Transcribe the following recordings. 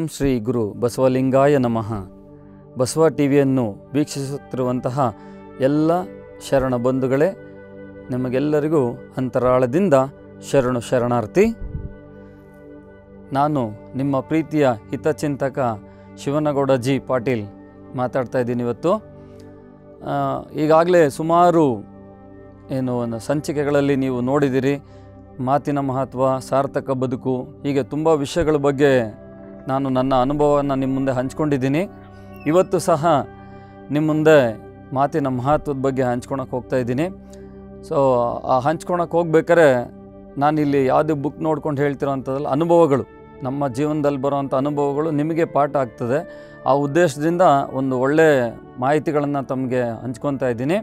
ಓಂ ಶ್ರೀ ಗುರು ಬಸವಲಿಂಗಾಯ ನಮಃ. ಬಸವ ಟಿವಿಯನ್ನು ವೀಕ್ಷಿಸುತ್ತಿರುವಂತಹ ಎಲ್ಲ ಶರಣ ಬಂಧುಗಳೇ, ನಿಮಗೆಲ್ಲರಿಗೂ ಅಂತರಾಳದಿಂದ ಶರಣಾರ್ಥಿ. ನಾನು ನಿಮ್ಮ ಪ್ರೀತಿಯ ಹಿತಚಿಂತಕ ಶಿವನಗೌಡ ಜಿ ಪಾಟೀಲ್ ಮಾತಾಡ್ತಾ ಇದ್ದೀನಿ. ಇವತ್ತು ಈಗಾಗಲೇ ಸುಮಾರು ಸಂಚಿಕೆಗಳಲ್ಲಿ ನೀವು ನೋಡಿದಿರಿ. ಮಾತಿನ ಮಹತ್ವ, ಸಾರ್ಥಕ ಬದುಕು, ಹೀಗೆ ತುಂಬ ವಿಷಯಗಳ ಬಗ್ಗೆ ನಾನು ನನ್ನ ಅನುಭವವನ್ನು ನಿಮ್ಮ ಮುಂದೆ ಹಂಚ್ಕೊಂಡಿದ್ದೀನಿ. ಇವತ್ತು ಸಹ ನಿಮ್ಮ ಮುಂದೆ ಮಾತಿನ ಮಹತ್ವದ ಬಗ್ಗೆ ಹಂಚ್ಕೊಳಕ್ಕೆ ಹೋಗ್ತಾಯಿದ್ದೀನಿ. ಸೊ ಆ ಹಂಚ್ಕೊಳಕ್ಕೆ ಹೋಗ್ಬೇಕಾದ್ರೆ ನಾನಿಲ್ಲಿ ಯಾವುದೇ ಬುಕ್ ನೋಡ್ಕೊಂಡು ಹೇಳ್ತಿರೋಂಥದ್ದಲ್ಲ, ಅನುಭವಗಳು, ನಮ್ಮ ಜೀವನದಲ್ಲಿ ಬರೋವಂಥ ಅನುಭವಗಳು ನಿಮಗೆ ಪಾಠ ಆಗ್ತದೆ. ಆ ಉದ್ದೇಶದಿಂದ ಒಂದು ಒಳ್ಳೆಯ ಮಾಹಿತಿಗಳನ್ನು ತಮಗೆ ಹಂಚ್ಕೊತಾ ಇದ್ದೀನಿ.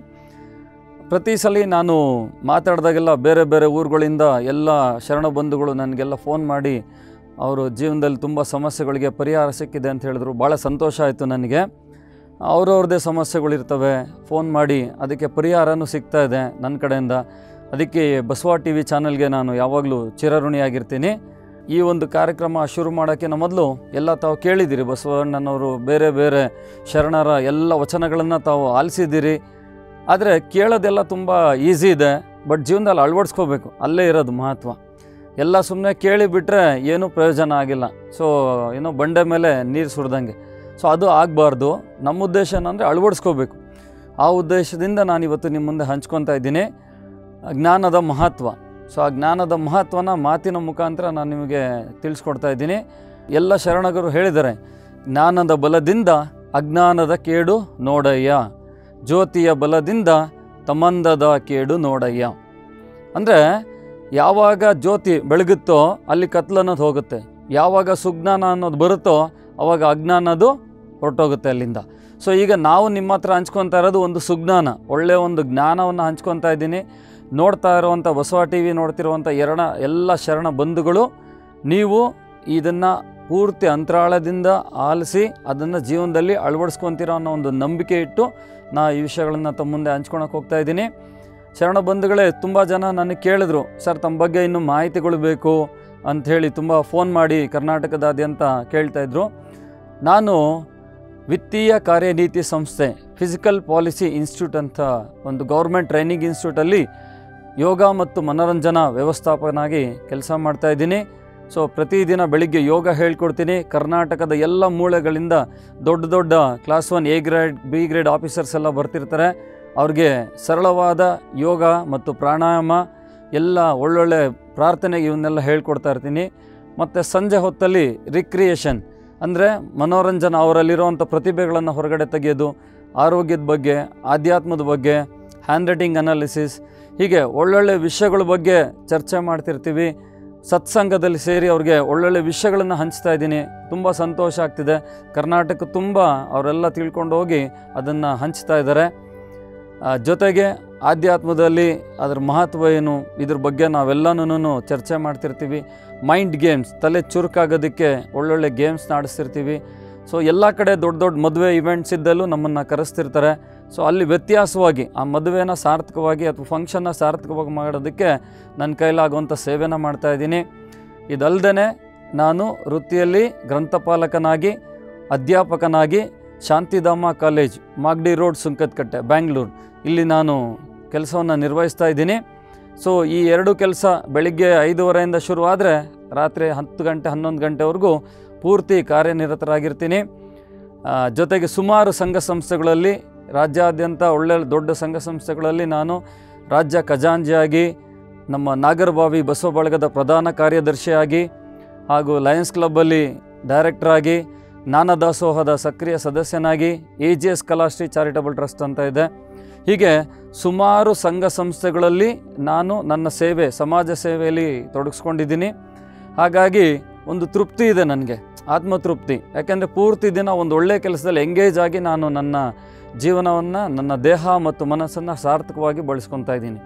ಪ್ರತಿ ಸಲ ನಾನು ಮಾತಾಡಿದಾಗೆಲ್ಲ ಬೇರೆ ಬೇರೆ ಊರುಗಳಿಂದ ಎಲ್ಲ ಶರಣ ಬಂಧುಗಳು ನನಗೆಲ್ಲ ಫೋನ್ ಮಾಡಿ ಅವರು ಜೀವನದಲ್ಲಿ ತುಂಬ ಸಮಸ್ಯೆಗಳಿಗೆ ಪರಿಹಾರ ಸಿಕ್ಕಿದೆ ಅಂತ ಹೇಳಿದ್ರು. ಭಾಳ ಸಂತೋಷ ಆಯಿತು ನನಗೆ. ಅವ್ರವ್ರದ್ದೇ ಸಮಸ್ಯೆಗಳಿರ್ತವೆ, ಫೋನ್ ಮಾಡಿ ಅದಕ್ಕೆ ಪರಿಹಾರನೂ ಸಿಗ್ತಾ ಇದೆ ನನ್ನ ಕಡೆಯಿಂದ. ಅದಕ್ಕೆ ಬಸವ ಟಿ ವಿ ಚಾನಲ್ಗೆ ನಾನು ಯಾವಾಗಲೂ ಚಿರಋಣಿಯಾಗಿರ್ತೀನಿ. ಈ ಒಂದು ಕಾರ್ಯಕ್ರಮ ಶುರು ಮಾಡೋಕ್ಕಿಂತ ಮೊದಲು ಎಲ್ಲ ತಾವು ಕೇಳಿದ್ದೀರಿ, ಬಸವಣ್ಣನವರು ಬೇರೆ ಬೇರೆ ಶರಣರ ಎಲ್ಲ ವಚನಗಳನ್ನು ತಾವು ಆಲಿಸಿದ್ದೀರಿ. ಆದರೆ ಕೇಳೋದೆಲ್ಲ ತುಂಬ ಈಸಿ ಇದೆ, ಬಟ್ ಜೀವನದಲ್ಲಿ ಅಳವಡಿಸ್ಕೋಬೇಕು, ಅಲ್ಲೇ ಇರೋದು ಮಹತ್ವ. ಎಲ್ಲ ಸುಮ್ಮನೆ ಕೇಳಿಬಿಟ್ರೆ ಏನೂ ಪ್ರಯೋಜನ ಆಗಿಲ್ಲ. ಸೊ ಬಂಡೆ ಮೇಲೆ ನೀರು ಸುರಿದಂಗೆ. ಸೊ ಅದು ಆಗಬಾರ್ದು. ನಮ್ಮ ಉದ್ದೇಶ ಏನಂದರೆ ಅಳವಡಿಸ್ಕೋಬೇಕು. ಆ ಉದ್ದೇಶದಿಂದ ನಾನಿವತ್ತು ನಿಮ್ಮ ಮುಂದೆ ಹಂಚ್ಕೊತಾ ಇದ್ದೀನಿ ಜ್ಞಾನದ ಮಹತ್ವ. ಸೊ ಆ ಜ್ಞಾನದ ಮಹತ್ವನ ಮಾತಿನ ಮುಖಾಂತರ ನಾನು ನಿಮಗೆ ತಿಳಿಸ್ಕೊಡ್ತಾ ಇದ್ದೀನಿ. ಎಲ್ಲ ಶರಣರು ಹೇಳಿದ್ದಾರೆ, ಜ್ಞಾನದ ಬಲದಿಂದ ಅಜ್ಞಾನದ ಕೇಡು ನೋಡಯ್ಯ, ಜ್ಯೋತಿಯ ಬಲದಿಂದ ತಮಂದದ ಕೇಡು ನೋಡಯ್ಯ. ಅಂದರೆ ಯಾವಾಗ ಜ್ಯೋತಿ ಬೆಳಗುತ್ತೋ ಅಲ್ಲಿ ಕತ್ಲು ಅನ್ನೋದು ಹೋಗುತ್ತೆ, ಯಾವಾಗ ಸುಜ್ಞಾನ ಅನ್ನೋದು ಬರುತ್ತೋ ಆವಾಗ ಅಜ್ಞಾನದು ಹೊರಟೋಗುತ್ತೆ ಅಲ್ಲಿಂದ. ಸೊ ಈಗ ನಾವು ನಿಮ್ಮ ಹತ್ರ ಹಂಚ್ಕೊತಾ ಇರೋದು ಒಂದು ಸುಜ್ಞಾನ, ಒಳ್ಳೆಯ ಒಂದು ಜ್ಞಾನವನ್ನು ಹಂಚ್ಕೊತಾ ಇದ್ದೀನಿ. ನೋಡ್ತಾ ಇರುವಂಥ ಬಸವ ಟಿ ವಿ ನೋಡ್ತಿರುವಂಥ ಎಲ್ಲ ಶರಣ ಬಂಧುಗಳು, ನೀವು ಇದನ್ನು ಪೂರ್ತಿ ಅಂತರಾಳದಿಂದ ಆಲಿಸಿ ಅದನ್ನು ಜೀವನದಲ್ಲಿ ಅಳವಡಿಸ್ಕೊತೀರೋ ಅನ್ನೋ ಒಂದು ನಂಬಿಕೆ ಇಟ್ಟು ನಾ ಈ ವಿಷಯಗಳನ್ನು ತಮ್ಮ ಮುಂದೆ ಹಂಚ್ಕೊಳಕ್ಕೆ ಹೋಗ್ತಾ ಇದ್ದೀನಿ. ಶರಣ ಬಂಧುಗಳೇ, ತುಂಬ ಜನ ನನಗೆ ಕೇಳಿದ್ರು, ಸರ್ ತಮ್ಮ ಬಗ್ಗೆ ಇನ್ನೂ ಮಾಹಿತಿಗಳು ಬೇಕು ಅಂಥೇಳಿ ತುಂಬ ಫೋನ್ ಮಾಡಿ ಕರ್ನಾಟಕದಾದ್ಯಂತ ಕೇಳ್ತಾಯಿದ್ರು. ನಾನು ವಿತ್ತೀಯ ಕಾರ್ಯನೀತಿ ಸಂಸ್ಥೆ ಫಿಸಿಕಲ್ ಪಾಲಿಸಿ ಇನ್ಸ್ಟಿಟ್ಯೂಟ್ ಅಂತ ಒಂದು ಗೌರ್ಮೆಂಟ್ ಟ್ರೈನಿಂಗ್ ಇನ್ಸ್ಟಿಟ್ಯೂಟಲ್ಲಿ ಯೋಗ ಮತ್ತು ಮನೋರಂಜನಾ ವ್ಯವಸ್ಥಾಪಕನಾಗಿ ಕೆಲಸ ಮಾಡ್ತಾಯಿದ್ದೀನಿ. ಸೊ ಪ್ರತಿದಿನ ಬೆಳಿಗ್ಗೆ ಯೋಗ ಹೇಳ್ಕೊಡ್ತೀನಿ. ಕರ್ನಾಟಕದ ಎಲ್ಲ ಮೂಲೆಗಳಿಂದ ದೊಡ್ಡ ದೊಡ್ಡ class 1 A grade B grade officers ಎಲ್ಲ ಬರ್ತಿರ್ತಾರೆ. ಅವ್ರಿಗೆ ಸರಳವಾದ ಯೋಗ ಮತ್ತು ಪ್ರಾಣಾಯಾಮ, ಎಲ್ಲ ಒಳ್ಳೊಳ್ಳೆ ಪ್ರಾರ್ಥನೆ ಇವನ್ನೆಲ್ಲ ಹೇಳ್ಕೊಡ್ತಾ ಇರ್ತೀನಿ. ಮತ್ತು ಸಂಜೆ ಹೊತ್ತಲ್ಲಿ ರಿಕ್ರಿಯೇಷನ್ ಅಂದರೆ ಮನೋರಂಜನೆ, ಅವರಲ್ಲಿರುವಂಥ ಪ್ರತಿಭೆಗಳನ್ನು ಹೊರಗಡೆ ತೆಗೆಯೋದು, ಆರೋಗ್ಯದ ಬಗ್ಗೆ, ಆಧ್ಯಾತ್ಮದ ಬಗ್ಗೆ, ಹ್ಯಾಂಡ್ ರೈಟಿಂಗ್ ಅನಾಲಿಸಿಸ್, ಹೀಗೆ ಒಳ್ಳೊಳ್ಳೆ ವಿಷಯಗಳ ಬಗ್ಗೆ ಚರ್ಚೆ ಮಾಡ್ತಿರ್ತೀವಿ. ಸತ್ಸಂಗದಲ್ಲಿ ಸೇರಿ ಅವ್ರಿಗೆ ಒಳ್ಳೊಳ್ಳೆ ವಿಷಯಗಳನ್ನು ಹಂಚ್ತಾ ಇದ್ದೀನಿ. ತುಂಬ ಸಂತೋಷ ಆಗ್ತಿದೆ. ಕರ್ನಾಟಕ ತುಂಬ ಅವರೆಲ್ಲ ತಿಳ್ಕೊಂಡು ಹೋಗಿ ಅದನ್ನು ಹಂಚ್ತಾ ಇದ್ದಾರೆ. ಜೊತೆಗೆ ಆಧ್ಯಾತ್ಮದಲ್ಲಿ ಅದರ ಮಹತ್ವ ಏನು, ಇದ್ರ ಬಗ್ಗೆ ನಾವೆಲ್ಲನೂ ಚರ್ಚೆ ಮಾಡ್ತಿರ್ತೀವಿ. ಮೈಂಡ್ ಗೇಮ್ಸ್, ತಲೆ ಚುರುಕಾಗೋದಕ್ಕೆ ಒಳ್ಳೊಳ್ಳೆ ಗೇಮ್ಸ್ ನಡೆಸ್ತಿರ್ತೀವಿ. ಸೊ ಎಲ್ಲ ಕಡೆ ದೊಡ್ಡ ದೊಡ್ಡ ಮದುವೆ ಇವೆಂಟ್ಸ್ ಇದ್ದಲ್ಲೂ ನಮ್ಮನ್ನು ಕರೆಸ್ತಿರ್ತಾರೆ. ಸೊ ಅಲ್ಲಿ ವ್ಯತ್ಯಾಸವಾಗಿ ಆ ಮದುವೆನ ಸಾರ್ಥಕವಾಗಿ ಅಥವಾ ಫಂಕ್ಷನ್ನ ಸಾರ್ಥಕವಾಗಿ ಮಾಡೋದಕ್ಕೆ ನನ್ನ ಕೈಲಾಗುವಂಥ ಸೇವೆನ ಮಾಡ್ತಾಯಿದ್ದೀನಿ. ಇದಲ್ಲದೆ ನಾನು ವೃತ್ತಿಯಲ್ಲಿ ಗ್ರಂಥಪಾಲಕನಾಗಿ, ಅಧ್ಯಾಪಕನಾಗಿ ಶಾಂತಿಧಾಮ ಕಾಲೇಜ್, ಮಾಗಡಿ ರೋಡ್, ಸುಂಕದಕಟ್ಟೆ, ಬ್ಯಾಂಗ್ಳೂರು, ಇಲ್ಲಿ ನಾನು ಕೆಲಸವನ್ನು ನಿರ್ವಹಿಸ್ತಾ ಇದ್ದೀನಿ. ಸೊ ಈ ಎರಡು ಕೆಲಸ ಬೆಳಿಗ್ಗೆ 5:30 ಶುರು ಆದರೆ ರಾತ್ರಿ 10 ಗಂಟೆ 11 ಗಂಟೆವರೆಗೂ ಪೂರ್ತಿ ಕಾರ್ಯನಿರತರಾಗಿರ್ತೀನಿ. ಜೊತೆಗೆ ಸುಮಾರು ಸಂಘ ಸಂಸ್ಥೆಗಳಲ್ಲಿ, ರಾಜ್ಯಾದ್ಯಂತ ಒಳ್ಳೆಯ ದೊಡ್ಡ ಸಂಘ ಸಂಸ್ಥೆಗಳಲ್ಲಿ ನಾನು ರಾಜ್ಯ ಖಜಾಂಚಿಯಾಗಿ, ನಮ್ಮ ನಾಗರಬಾವಿ ಬಸವ ಬಳಗದ ಪ್ರಧಾನ ಕಾರ್ಯದರ್ಶಿಯಾಗಿ, ಹಾಗೂ ಲಯನ್ಸ್ ಕ್ಲಬ್ಬಲ್ಲಿ ಡೈರೆಕ್ಟ್ರಾಗಿ, ಜ್ಞಾನದಾಸೋಹದ ಸಕ್ರಿಯ ಸದಸ್ಯನಾಗಿ, AGS ಕಲಾಶ್ರೀ ಚಾರಿಟಬಲ್ ಟ್ರಸ್ಟ್ ಅಂತ ಇದೆ, ಹೀಗೆ ಸುಮಾರು ಸಂಘ ಸಂಸ್ಥೆಗಳಲ್ಲಿ ನಾನು ನನ್ನ ಸೇವೆ, ಸಮಾಜ ಸೇವೆಯಲ್ಲಿ ತೊಡಗಿಸ್ಕೊಂಡಿದ್ದೀನಿ. ಹಾಗಾಗಿ ಒಂದು ತೃಪ್ತಿ ಇದೆ ನನಗೆ, ಆತ್ಮತೃಪ್ತಿ. ಯಾಕೆಂದರೆ ಪೂರ್ತಿ ದಿನ ಒಂದು ಒಳ್ಳೆಯ ಕೆಲಸದಲ್ಲಿ ಎಂಗೇಜ್ ಆಗಿ ನಾನು ನನ್ನ ಜೀವನವನ್ನು, ನನ್ನ ದೇಹ ಮತ್ತು ಮನಸ್ಸನ್ನು ಸಾರ್ಥಕವಾಗಿ ಬಳಸ್ಕೊತಾ ಇದ್ದೀನಿ.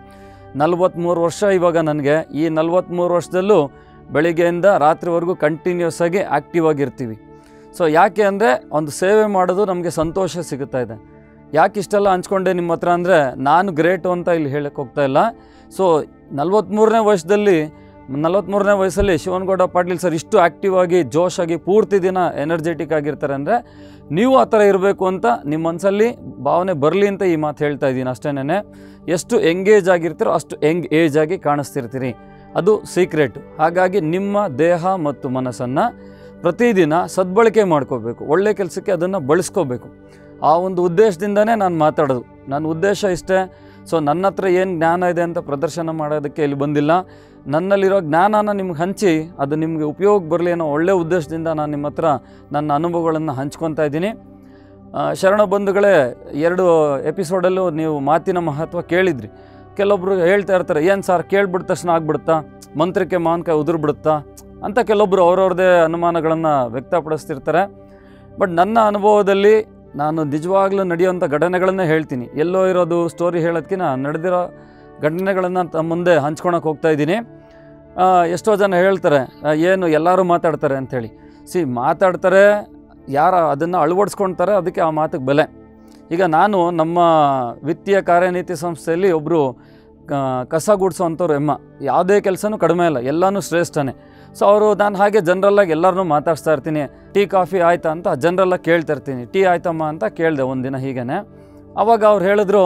43 ವರ್ಷ ಇವಾಗ ನನಗೆ. ಈ 43 ವರ್ಷದಲ್ಲೂ ಬೆಳಿಗ್ಗೆಯಿಂದ ರಾತ್ರಿವರೆಗೂ ಕಂಟಿನ್ಯೂಸ್ ಆಗಿ ಆ್ಯಕ್ಟಿವ್ ಆಗಿರ್ತೀವಿ. ಸೊ ಯಾಕೆ ಅಂದರೆ ಒಂದು ಸೇವೆ ಮಾಡೋದು ನಮಗೆ ಸಂತೋಷ ಸಿಗುತ್ತಾ ಇದೆ. ಯಾಕೆ ಇಷ್ಟೆಲ್ಲ ಹಂಚ್ಕೊಂಡೆ ನಿಮ್ಮ ಹತ್ರ ಅಂದರೆ ನಾನು ಗ್ರೇಟು ಅಂತ ಇಲ್ಲಿ ಹೇಳಕ್ಕೆ ಹೋಗ್ತಾ ಇಲ್ಲ. ಸೊ 43ನೇ ವರ್ಷದಲ್ಲಿ 43ನೇ ವಯಸ್ಸಲ್ಲಿ ಶಿವನಗೌಡ ಪಾಟೀಲ್ ಸರ್ ಇಷ್ಟು ಆ್ಯಕ್ಟಿವ್ ಆಗಿ ಜೋಶಾಗಿ ಪೂರ್ತಿ ದಿನ ಎನರ್ಜೆಟಿಕ್ ಆಗಿರ್ತಾರೆ ಅಂದರೆ ನೀವು ಆ ಥರ ಇರಬೇಕು ಅಂತ ನಿಮ್ಮ ಮನಸ್ಸಲ್ಲಿ ಭಾವನೆ ಬರಲಿ ಅಂತ ಈ ಮಾತು ಹೇಳ್ತಾ ಇದ್ದೀನಿ ಅಷ್ಟೇನೆ. ಎಷ್ಟು ಎಂಗೇಜ್ ಆಗಿರ್ತೀರೋ ಅಷ್ಟು ಯಂಗ್ ಏಜ್ ಆಗಿ ಕಾಣಿಸ್ತಿರ್ತೀರಿ, ಅದು ಸೀಕ್ರೆಟ್. ಹಾಗಾಗಿ ನಿಮ್ಮ ದೇಹ ಮತ್ತು ಮನಸ್ಸನ್ನು ಪ್ರತಿದಿನ ಸದ್ಬಳಕೆ ಮಾಡ್ಕೋಬೇಕು, ಒಳ್ಳೆ ಕೆಲಸಕ್ಕೆ ಅದನ್ನು ಬಳಸ್ಕೋಬೇಕು. ಆ ಒಂದು ಉದ್ದೇಶದಿಂದನೇ ನಾನು ಮಾತಾಡೋದು. ನನ್ನ ಉದ್ದೇಶ ಇಷ್ಟೇ. ಸೊ ನನ್ನ ಹತ್ರ ಏನು ಜ್ಞಾನ ಇದೆ ಅಂತ ಪ್ರದರ್ಶನ ಮಾಡೋದಕ್ಕೆ ಇಲ್ಲಿ ಬಂದಿಲ್ಲ. ನನ್ನಲ್ಲಿರೋ ಜ್ಞಾನನ ನಿಮ್ಗೆ ಹಂಚಿ ಅದು ನಿಮಗೆ ಉಪಯೋಗ ಬರಲಿ ಅನ್ನೋ ಒಳ್ಳೆಯ ಉದ್ದೇಶದಿಂದ ನಾನು ನಿಮ್ಮ ಹತ್ರ ನನ್ನ ಅನುಭವಗಳನ್ನು ಹಂಚ್ಕೊತಾ ಇದ್ದೀನಿ. ಶರಣ ಬಂಧುಗಳೇ, 2 ಎಪಿಸೋಡಲ್ಲೂ ನೀವು ಮಾತಿನ ಮಹತ್ವ ಕೇಳಿದ್ರಿ. ಕೆಲವೊಬ್ರು ಹೇಳ್ತಾ ಇರ್ತಾರೆ, ಏನು ಸರ್ ಕೇಳ್ಬಿಟ್ಟ ತಕ್ಷಣ ಆಗ್ಬಿಡುತ್ತಾ, ಮಂತ್ರಕ್ಕೆ ಮಾವಿನಕಾಯಿ ಉದುರ್ಬಿಡುತ್ತಾ ಅಂತ ಕೆಲವೊಬ್ಬರು ಅವ್ರವ್ರದ್ದೇ ಅನುಮಾನಗಳನ್ನು ವ್ಯಕ್ತಪಡಿಸ್ತಿರ್ತಾರೆ. ಬಟ್ ನನ್ನ ಅನುಭವದಲ್ಲಿ ನಾನು ನಿಜವಾಗ್ಲೂ ನಡೆಯುವಂಥ ಘಟನೆಗಳನ್ನೇ ಹೇಳ್ತೀನಿ. ಎಲ್ಲೋ ಇರೋದು ಸ್ಟೋರಿ ಹೇಳೋದಕ್ಕಿಂತ ನಡೆದಿರೋ ಘಟನೆಗಳನ್ನು ತಮ್ಮ ಮುಂದೆ ಹಂಚ್ಕೊಳಕ್ಕೆ ಹೋಗ್ತಾಯಿದ್ದೀನಿ. ಎಷ್ಟೋ ಜನ ಹೇಳ್ತಾರೆ ಏನು ಎಲ್ಲರೂ ಮಾತಾಡ್ತಾರೆ ಅಂಥೇಳಿ. ಮಾತಾಡ್ತಾರೆ, ಯಾರು ಅದನ್ನು ಅಳವಡಿಸ್ಕೊಳ್ತಾರೆ, ಅದಕ್ಕೆ ಆ ಮಾತಿಗೆ ಬೆಲೆ. ಈಗ ನಾನು ನಮ್ಮ ವಿತ್ತೀಯ ಕಾರ್ಯನೀತಿ ಸಂಸ್ಥೆಯಲ್ಲಿ ಒಬ್ಬರು ಕಸ ಗುಡಿಸೋವಂಥವ್ರು ಯಾವುದೇ ಕೆಲಸನೂ ಕಡಿಮೆ ಇಲ್ಲ, ಎಲ್ಲನೂ ಶ್ರೇಷ್ಠನೇ. ಸೊ ನಾನು ಹಾಗೆ ಜನರಲ್ಲಾಗಿ ಎಲ್ಲರನ್ನೂ ಮಾತಾಡ್ಸ್ತಾ ಇರ್ತೀನಿ. ಟೀ ಕಾಫಿ ಆಯಿತಾ ಅಂತ ಜನರಲ್ಲಾಗಿ ಕೇಳ್ತಾ ಇರ್ತೀನಿ. ಟೀ ಆಯ್ತಮ್ಮ ಅಂತ ಕೇಳಿದೆ ಒಂದಿನ ಹೀಗೇ. ಆವಾಗ ಅವ್ರು ಹೇಳಿದ್ರು,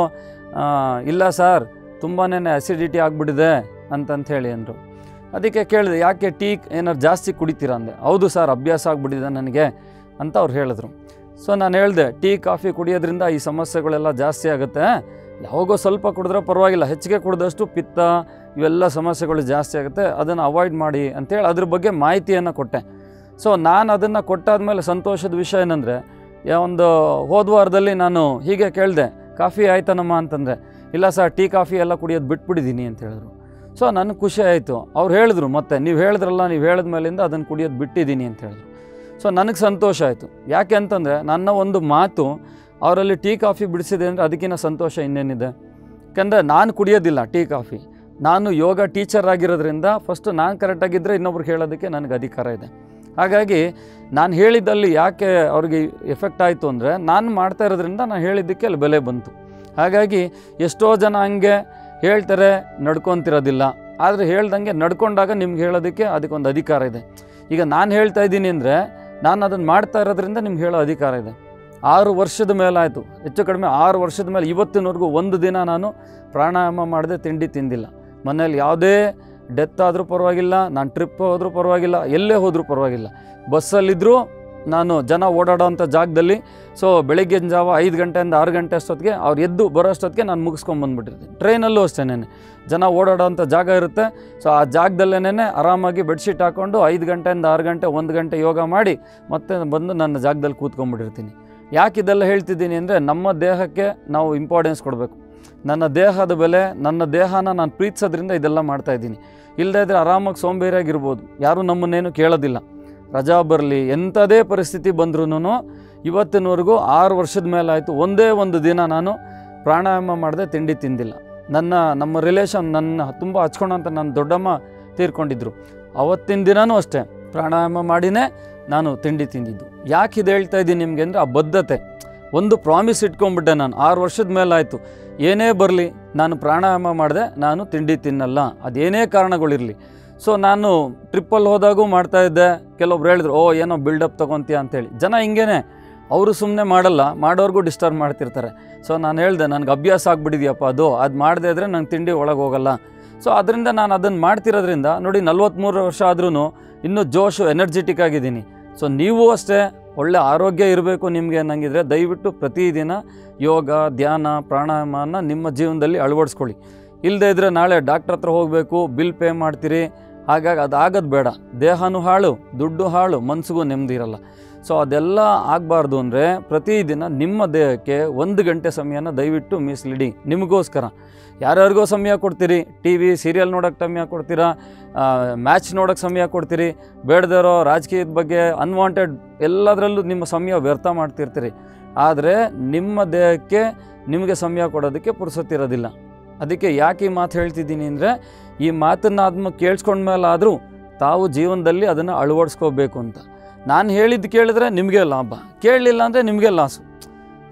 ಇಲ್ಲ ಸರ್ ತುಂಬಾ ಅಸಿಡಿಟಿ ಆಗಿಬಿಟ್ಟಿದೆ ಅಂತಂಥೇಳಿ ಅಂದರು. ಅದಕ್ಕೆ ಕೇಳಿದೆ, ಯಾಕೆ ಟೀ ಏನಾರು ಜಾಸ್ತಿ ಕುಡಿತೀರಾ ಅಂದೆ. ಹೌದು ಸರ್ ಅಭ್ಯಾಸ ಆಗಿಬಿಟ್ಟಿದೆ ನನಗೆ ಅಂತ ಅವ್ರು ಹೇಳಿದ್ರು. ಸೊ ನಾನು ಹೇಳಿದೆ, ಟೀ ಕಾಫಿ ಕುಡಿಯೋದ್ರಿಂದ ಈ ಸಮಸ್ಯೆಗಳೆಲ್ಲ ಜಾಸ್ತಿ ಆಗುತ್ತೆ, ಯಾವಾಗೋ ಸ್ವಲ್ಪ ಕುಡಿದ್ರೆ ಪರವಾಗಿಲ್ಲ, ಹೆಚ್ಚಿಗೆ ಕುಡಿದಷ್ಟು ಪಿತ್ತ ಇವೆಲ್ಲ ಸಮಸ್ಯೆಗಳು ಜಾಸ್ತಿ ಆಗುತ್ತೆ, ಅದನ್ನು ಅವಾಯ್ಡ್ ಮಾಡಿ ಅಂಥೇಳಿ ಅದ್ರ ಬಗ್ಗೆ ಮಾಹಿತಿಯನ್ನು ಕೊಟ್ಟೆ. ಸೊ ನಾನು ಅದನ್ನು ಕೊಟ್ಟಾದ್ಮೇಲೆ ಸಂತೋಷದ ವಿಷಯ ಏನಂದರೆ, ಒಂದು ಹೋದ ವಾರದಲ್ಲಿ ನಾನು ಹೀಗೆ ಕೇಳಿದೆ, ಕಾಫಿ ಆಯ್ತಾನಮ್ಮ ಅಂತಂದರೆ, ಇಲ್ಲ ಸರ್ ಟೀ ಕಾಫಿ ಎಲ್ಲ ಕುಡಿಯೋದು ಬಿಟ್ಬಿಟ್ಟಿದ್ದೀನಿ ಅಂತ ಹೇಳಿದ್ರು. ಸೊ ನನಗೆ ಖುಷಿ ಆಯಿತು. ಅವ್ರು ಹೇಳಿದ್ರು, ಮತ್ತೆ ನೀವು ಹೇಳಿದ್ರಲ್ಲ, ನೀವು ಹೇಳಿದ ಮೇಲಿಂದ ಅದನ್ನು ಕುಡಿಯೋದು ಬಿಟ್ಟಿದ್ದೀನಿ ಅಂತ ಹೇಳಿದ್ರು. ಸೊ ನನಗೆ ಸಂತೋಷ ಆಯಿತು. ಯಾಕೆ ಅಂತಂದರೆ ನನ್ನ ಒಂದು ಮಾತು ಅವರಲ್ಲಿ ಟೀ ಕಾಫಿ ಬಿಡಿಸಿದೆ ಅಂದರೆ ಅದಕ್ಕಿಂತ ಸಂತೋಷ ಇನ್ನೇನಿದೆ. ಯಾಕಂದರೆ ನಾನು ಕುಡಿಯೋದಿಲ್ಲ ಟೀ ಕಾಫಿ. ನಾನು ಯೋಗ ಟೀಚರ್ ಆಗಿರೋದ್ರಿಂದ ಫಸ್ಟು ನಾನು ಕರೆಕ್ಟಾಗಿದ್ದರೆ ಇನ್ನೊಬ್ರಿಗೆ ಹೇಳೋದಕ್ಕೆ ನನಗೆ ಅಧಿಕಾರ ಇದೆ. ಹಾಗಾಗಿ ನಾನು ಹೇಳಿದ್ದಲ್ಲಿ ಯಾಕೆ ಅವ್ರಿಗೆ ಎಫೆಕ್ಟ್ ಆಯಿತು ಅಂದರೆ, ನಾನು ಮಾಡ್ತಾ ಇರೋದ್ರಿಂದ ನಾನು ಹೇಳಿದ್ದಕ್ಕೆ ಅಲ್ಲಿ ಬೆಲೆ ಬಂತು. ಹಾಗಾಗಿ ಎಷ್ಟೋ ಜನ ಹಂಗೆ ಹೇಳ್ತಾರೆ, ನಡ್ಕೊತಿರೋದಿಲ್ಲ. ಆದರೆ ಹೇಳ್ದಂಗೆ ನಡ್ಕೊಂಡಾಗ ನಿಮ್ಗೆ ಹೇಳೋದಕ್ಕೆ ಅದಕ್ಕೊಂದು ಅಧಿಕಾರ ಇದೆ. ಈಗ ನಾನು ಹೇಳ್ತಾ ಇದ್ದೀನಿ ಅಂದರೆ ನಾನು ಅದನ್ನು ಮಾಡ್ತಾ ಇರೋದ್ರಿಂದ ನಿಮ್ಗೆ ಹೇಳೋ ಅಧಿಕಾರ ಇದೆ. 6 ವರ್ಷದ ಮೇಲಾಯಿತು, ಹೆಚ್ಚು ಕಡಿಮೆ 6 ವರ್ಷದ ಮೇಲೆ ಇವತ್ತಿನವರೆಗೂ ಒಂದು ದಿನ ನಾನು ಪ್ರಾಣಾಯಾಮ ಮಾಡದೆ ತಿಂಡಿ ತಿಂದಿಲ್ಲ. ಮನೇಲಿ ಯಾವುದೇ ಡೆತ್ ಆದರೂ ಪರವಾಗಿಲ್ಲ, ನಾನು ಟ್ರಿಪ್ ಹೋದರೂ ಪರವಾಗಿಲ್ಲ, ಎಲ್ಲೇ ಹೋದರೂ ಪರವಾಗಿಲ್ಲ, ಬಸ್ಸಲ್ಲಿದ್ದರೂ ನಾನು ಜನ ಓಡಾಡೋವಂಥ ಜಾಗದಲ್ಲಿ ಸೊ ಬೆಳಗ್ಗಿನ ಜಾವ 5 ಗಂಟೆಯಿಂದ 6 ಗಂಟೆ ಅಷ್ಟೊತ್ತಿಗೆ ಅವ್ರು ಎದ್ದು ಬರೋ ಅಷ್ಟೊತ್ತಿಗೆ ನಾನು ಮುಗಿಸ್ಕೊಂಬಂದುಬಿಟ್ಟಿರ್ತೀನಿ. ಟ್ರೈನಲ್ಲೂ ಅಷ್ಟೇನೆ ಜನ ಓಡಾಡೋವಂಥ ಜಾಗ ಇರುತ್ತೆ. ಸೊ ಆ ಜಾಗದಲ್ಲೇನೆ ಆರಾಮಾಗಿ ಬೆಡ್ಶೀಟ್ ಹಾಕ್ಕೊಂಡು 5 ಗಂಟೆಯಿಂದ 6 ಗಂಟೆ 1 ಗಂಟೆ ಯೋಗ ಮಾಡಿ ಮತ್ತೆ ಬಂದು ನನ್ನ ಜಾಗದಲ್ಲಿ ಕೂತ್ಕೊಂಡ್ಬಿಟ್ಟಿರ್ತೀನಿ. ಯಾಕೆ ಇದೆಲ್ಲ ಹೇಳ್ತಿದ್ದೀನಿ ಅಂದರೆ, ನಮ್ಮ ದೇಹಕ್ಕೆ ನಾವು ಇಂಪಾರ್ಟೆನ್ಸ್ ಕೊಡಬೇಕು. ನನ್ನ ದೇಹದ ಬೆಲೆ, ನನ್ನ ದೇಹನ ನಾನು ಪ್ರೀತಿಸೋದ್ರಿಂದ ಇದೆಲ್ಲ ಮಾಡ್ತಾಯಿದ್ದೀನಿ. ಇಲ್ಲದೇ ಇದ್ದರೆ ಆರಾಮಾಗಿ ಸೋಂಬೇರಿಯಾಗಿರ್ಬೋದು, ಯಾರೂ ನಮ್ಮನ್ನೇನು ಕೇಳೋದಿಲ್ಲ. ರಜಾ ಬರಲಿ, ಎಂಥದೇ ಪರಿಸ್ಥಿತಿ ಬಂದ್ರೂ ಇವತ್ತಿನವರೆಗೂ 6 ವರ್ಷದ ಮೇಲೆ ಆಯಿತು, ಒಂದೇ ಒಂದು ದಿನ ನಾನು ಪ್ರಾಣಾಯಾಮ ಮಾಡದೆ ತಿಂಡಿ ತಿಂದಿಲ್ಲ. ನಮ್ಮ ರಿಲೇಷನ್ ನನ್ನ ತುಂಬ ಹಚ್ಕೊಂಡಂತ ನನ್ನ ದೊಡ್ಡಮ್ಮ ತೀರ್ಕೊಂಡಿದ್ರು. ಅವತ್ತಿನ ದಿನವೂ ಅಷ್ಟೇ ಪ್ರಾಣಾಯಾಮ ಮಾಡಿನೇ ನಾನು ತಿಂಡಿ ತಿಂದಿದ್ದು. ಯಾಕೆ ಇದು ಹೇಳ್ತಾ ಇದ್ದೀನಿ ನಿಮಗೆ ಅಂದರೆ, ಆ ಬದ್ಧತೆ, ಒಂದು ಪ್ರಾಮಿಸ್ ಇಟ್ಕೊಂಡ್ಬಿಟ್ಟೆ ನಾನು. 6 ವರ್ಷದ ಮೇಲೆ ಆಯಿತು, ಏನೇ ಬರಲಿ ನಾನು ಪ್ರಾಣಾಯಾಮ ಮಾಡಿದೆ, ನಾನು ತಿಂಡಿ ತಿನ್ನಲ್ಲ, ಅದೇನೇ ಕಾರಣಗಳಿರಲಿ. ಸೊ ನಾನು ಟ್ರಿಪ್ಪಲ್ಲಿ ಹೋದಾಗೂ ಮಾಡ್ತಾಯಿದ್ದೆ. ಕೆಲವೊಬ್ರು ಹೇಳಿದ್ರು, ಓ ಏನೋ ಬಿಲ್ಡಪ್ ತೊಗೊತೀಯ ಅಂತೇಳಿ. ಜನ ಹಿಂಗೇ, ಅವರು ಸುಮ್ಮನೆ ಮಾಡಲ್ಲ, ಮಾಡೋರ್ಗೂ ಡಿಸ್ಟರ್ಬ್ ಮಾಡ್ತಿರ್ತಾರೆ. ಸೊ ನಾನು ಹೇಳಿದೆ, ನನಗೆ ಅಭ್ಯಾಸ ಆಗಿಬಿಟ್ಟಿದೆಯಪ್ಪ, ಅದು ಮಾಡದೇ ಇದ್ದರೆ ನಂಗೆ ತಿಂಡಿ ಒಳಗೆ ಹೋಗಲ್ಲ. ಸೊ ಅದರಿಂದ ನಾನು ಅದನ್ನು ಮಾಡ್ತಿರೋದ್ರಿಂದ ನೋಡಿ 43 ವರ್ಷ ಆದ್ರೂ ಇನ್ನೂ ಜೋಶು ಎನರ್ಜೆಟಿಕ್ ಆಗಿದ್ದೀನಿ. ಸೊ ನೀವು ಅಷ್ಟೇ ಒಳ್ಳೆ ಆರೋಗ್ಯ ಇರಬೇಕು ನಿಮಗೆ ಅನ್ನಂಗಿದ್ರೆ ದಯವಿಟ್ಟು ಪ್ರತಿದಿನ ಯೋಗ, ಧ್ಯಾನ, ಪ್ರಾಣಾಯಾಮನ ನಿಮ್ಮ ಜೀವನದಲ್ಲಿ ಅಳವಡಿಸ್ಕೊಳ್ಳಿ. ಇಲ್ಲದೇ ಇದ್ದರೆ ನಾಳೆ ಡಾಕ್ಟ್ರ್ ಹತ್ರ ಹೋಗಬೇಕು, ಬಿಲ್ ಪೇ ಮಾಡ್ತೀರಿ. ಹಾಗಾಗಿ ಅದಾಗೋದು ಬೇಡ. ದೇಹನೂ ಹಾಳು, ದುಡ್ಡು ಹಾಳು, ಮನಸ್ಸಿಗೂ ನೆಮ್ಮದಿ ಇರಲ್ಲ. ಸೊ ಅದೆಲ್ಲ ಆಗಬಾರ್ದು ಅಂದರೆ ಪ್ರತಿದಿನ ನಿಮ್ಮ ದೇಹಕ್ಕೆ 1 ಗಂಟೆ ಸಮಯನ ದಯವಿಟ್ಟು ಮೀಸಲಿಡಿ. ನಿಮಗೋಸ್ಕರ ಯಾರ್ಯಾರಿಗೋ ಸಮಯ ಕೊಡ್ತೀರಿ, ಟಿ ವಿ ಸೀರಿಯಲ್ ನೋಡೋಕ್ಕೆ ಸಮಯ ಕೊಡ್ತೀರಾ, ಮ್ಯಾಚ್ ನೋಡೋಕ್ಕೆ ಸಮಯ ಕೊಡ್ತೀರಿ, ಬೇಡದಿರೋ ರಾಜಕೀಯದ ಬಗ್ಗೆ ಅನ್ವಾಂಟೆಡ್ ಎಲ್ಲದರಲ್ಲೂ ನಿಮ್ಮ ಸಮಯ ವ್ಯರ್ಥ ಮಾಡ್ತಿರ್ತೀರಿ. ಆದರೆ ನಿಮ್ಮ ದೇಹಕ್ಕೆ ನಿಮಗೆ ಸಮಯ ಕೊಡೋದಕ್ಕೆ ಪುರ್ಸೊತ್ತಿರೋದಿಲ್ಲ. ಅದಕ್ಕೆ ಯಾಕೆ ಈ ಮಾತು ಹೇಳ್ತಿದ್ದೀನಿ ಅಂದರೆ, ಈ ಮಾತನ್ನು ಅದನ್ನು ಕೇಳಿಸ್ಕೊಂಡ್ಮೇಲಾದರೂ ತಾವು ಜೀವನದಲ್ಲಿ ಅದನ್ನು ಅಳವಡಿಸ್ಕೋಬೇಕು ಅಂತ. ನಾನು ಹೇಳಿದ್ದು ಕೇಳಿದ್ರೆ ನಿಮಗೆ ಲಾಭ, ಕೇಳಲಿಲ್ಲ ಅಂದರೆ ನಿಮಗೆ ಲಾಸು.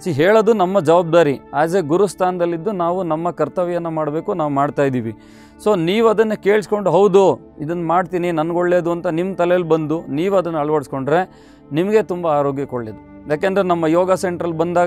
ಹೇಳೋದು ನಮ್ಮ ಜವಾಬ್ದಾರಿ. ಆ್ಯಸ್ ಎ ಗುರುಸ್ಥಾನದಲ್ಲಿದ್ದು ನಾವು ನಮ್ಮ ಕರ್ತವ್ಯನ ಮಾಡಬೇಕು, ನಾವು ಮಾಡ್ತಾಯಿದ್ದೀವಿ. ಸೊ ನೀವು ಅದನ್ನು ಕೇಳಿಸ್ಕೊಂಡು ಹೌದು ಇದನ್ನು ಮಾಡ್ತೀನಿ ನನಗೊಳ್ಳೇದು ಅಂತ ನಿಮ್ಮ ತಲೆಯಲ್ಲಿ ಬಂದು ನೀವು ಅದನ್ನು ಅಳವಡಿಸ್ಕೊಂಡ್ರೆ ನಿಮಗೆ ತುಂಬ ಆರೋಗ್ಯಕ್ಕೆ ಒಳ್ಳೆಯದು. ಯಾಕೆಂದರೆ ನಮ್ಮ ಯೋಗ ಸೆಂಟ್ರಲ್ಲಿ ಬಂದಾಗ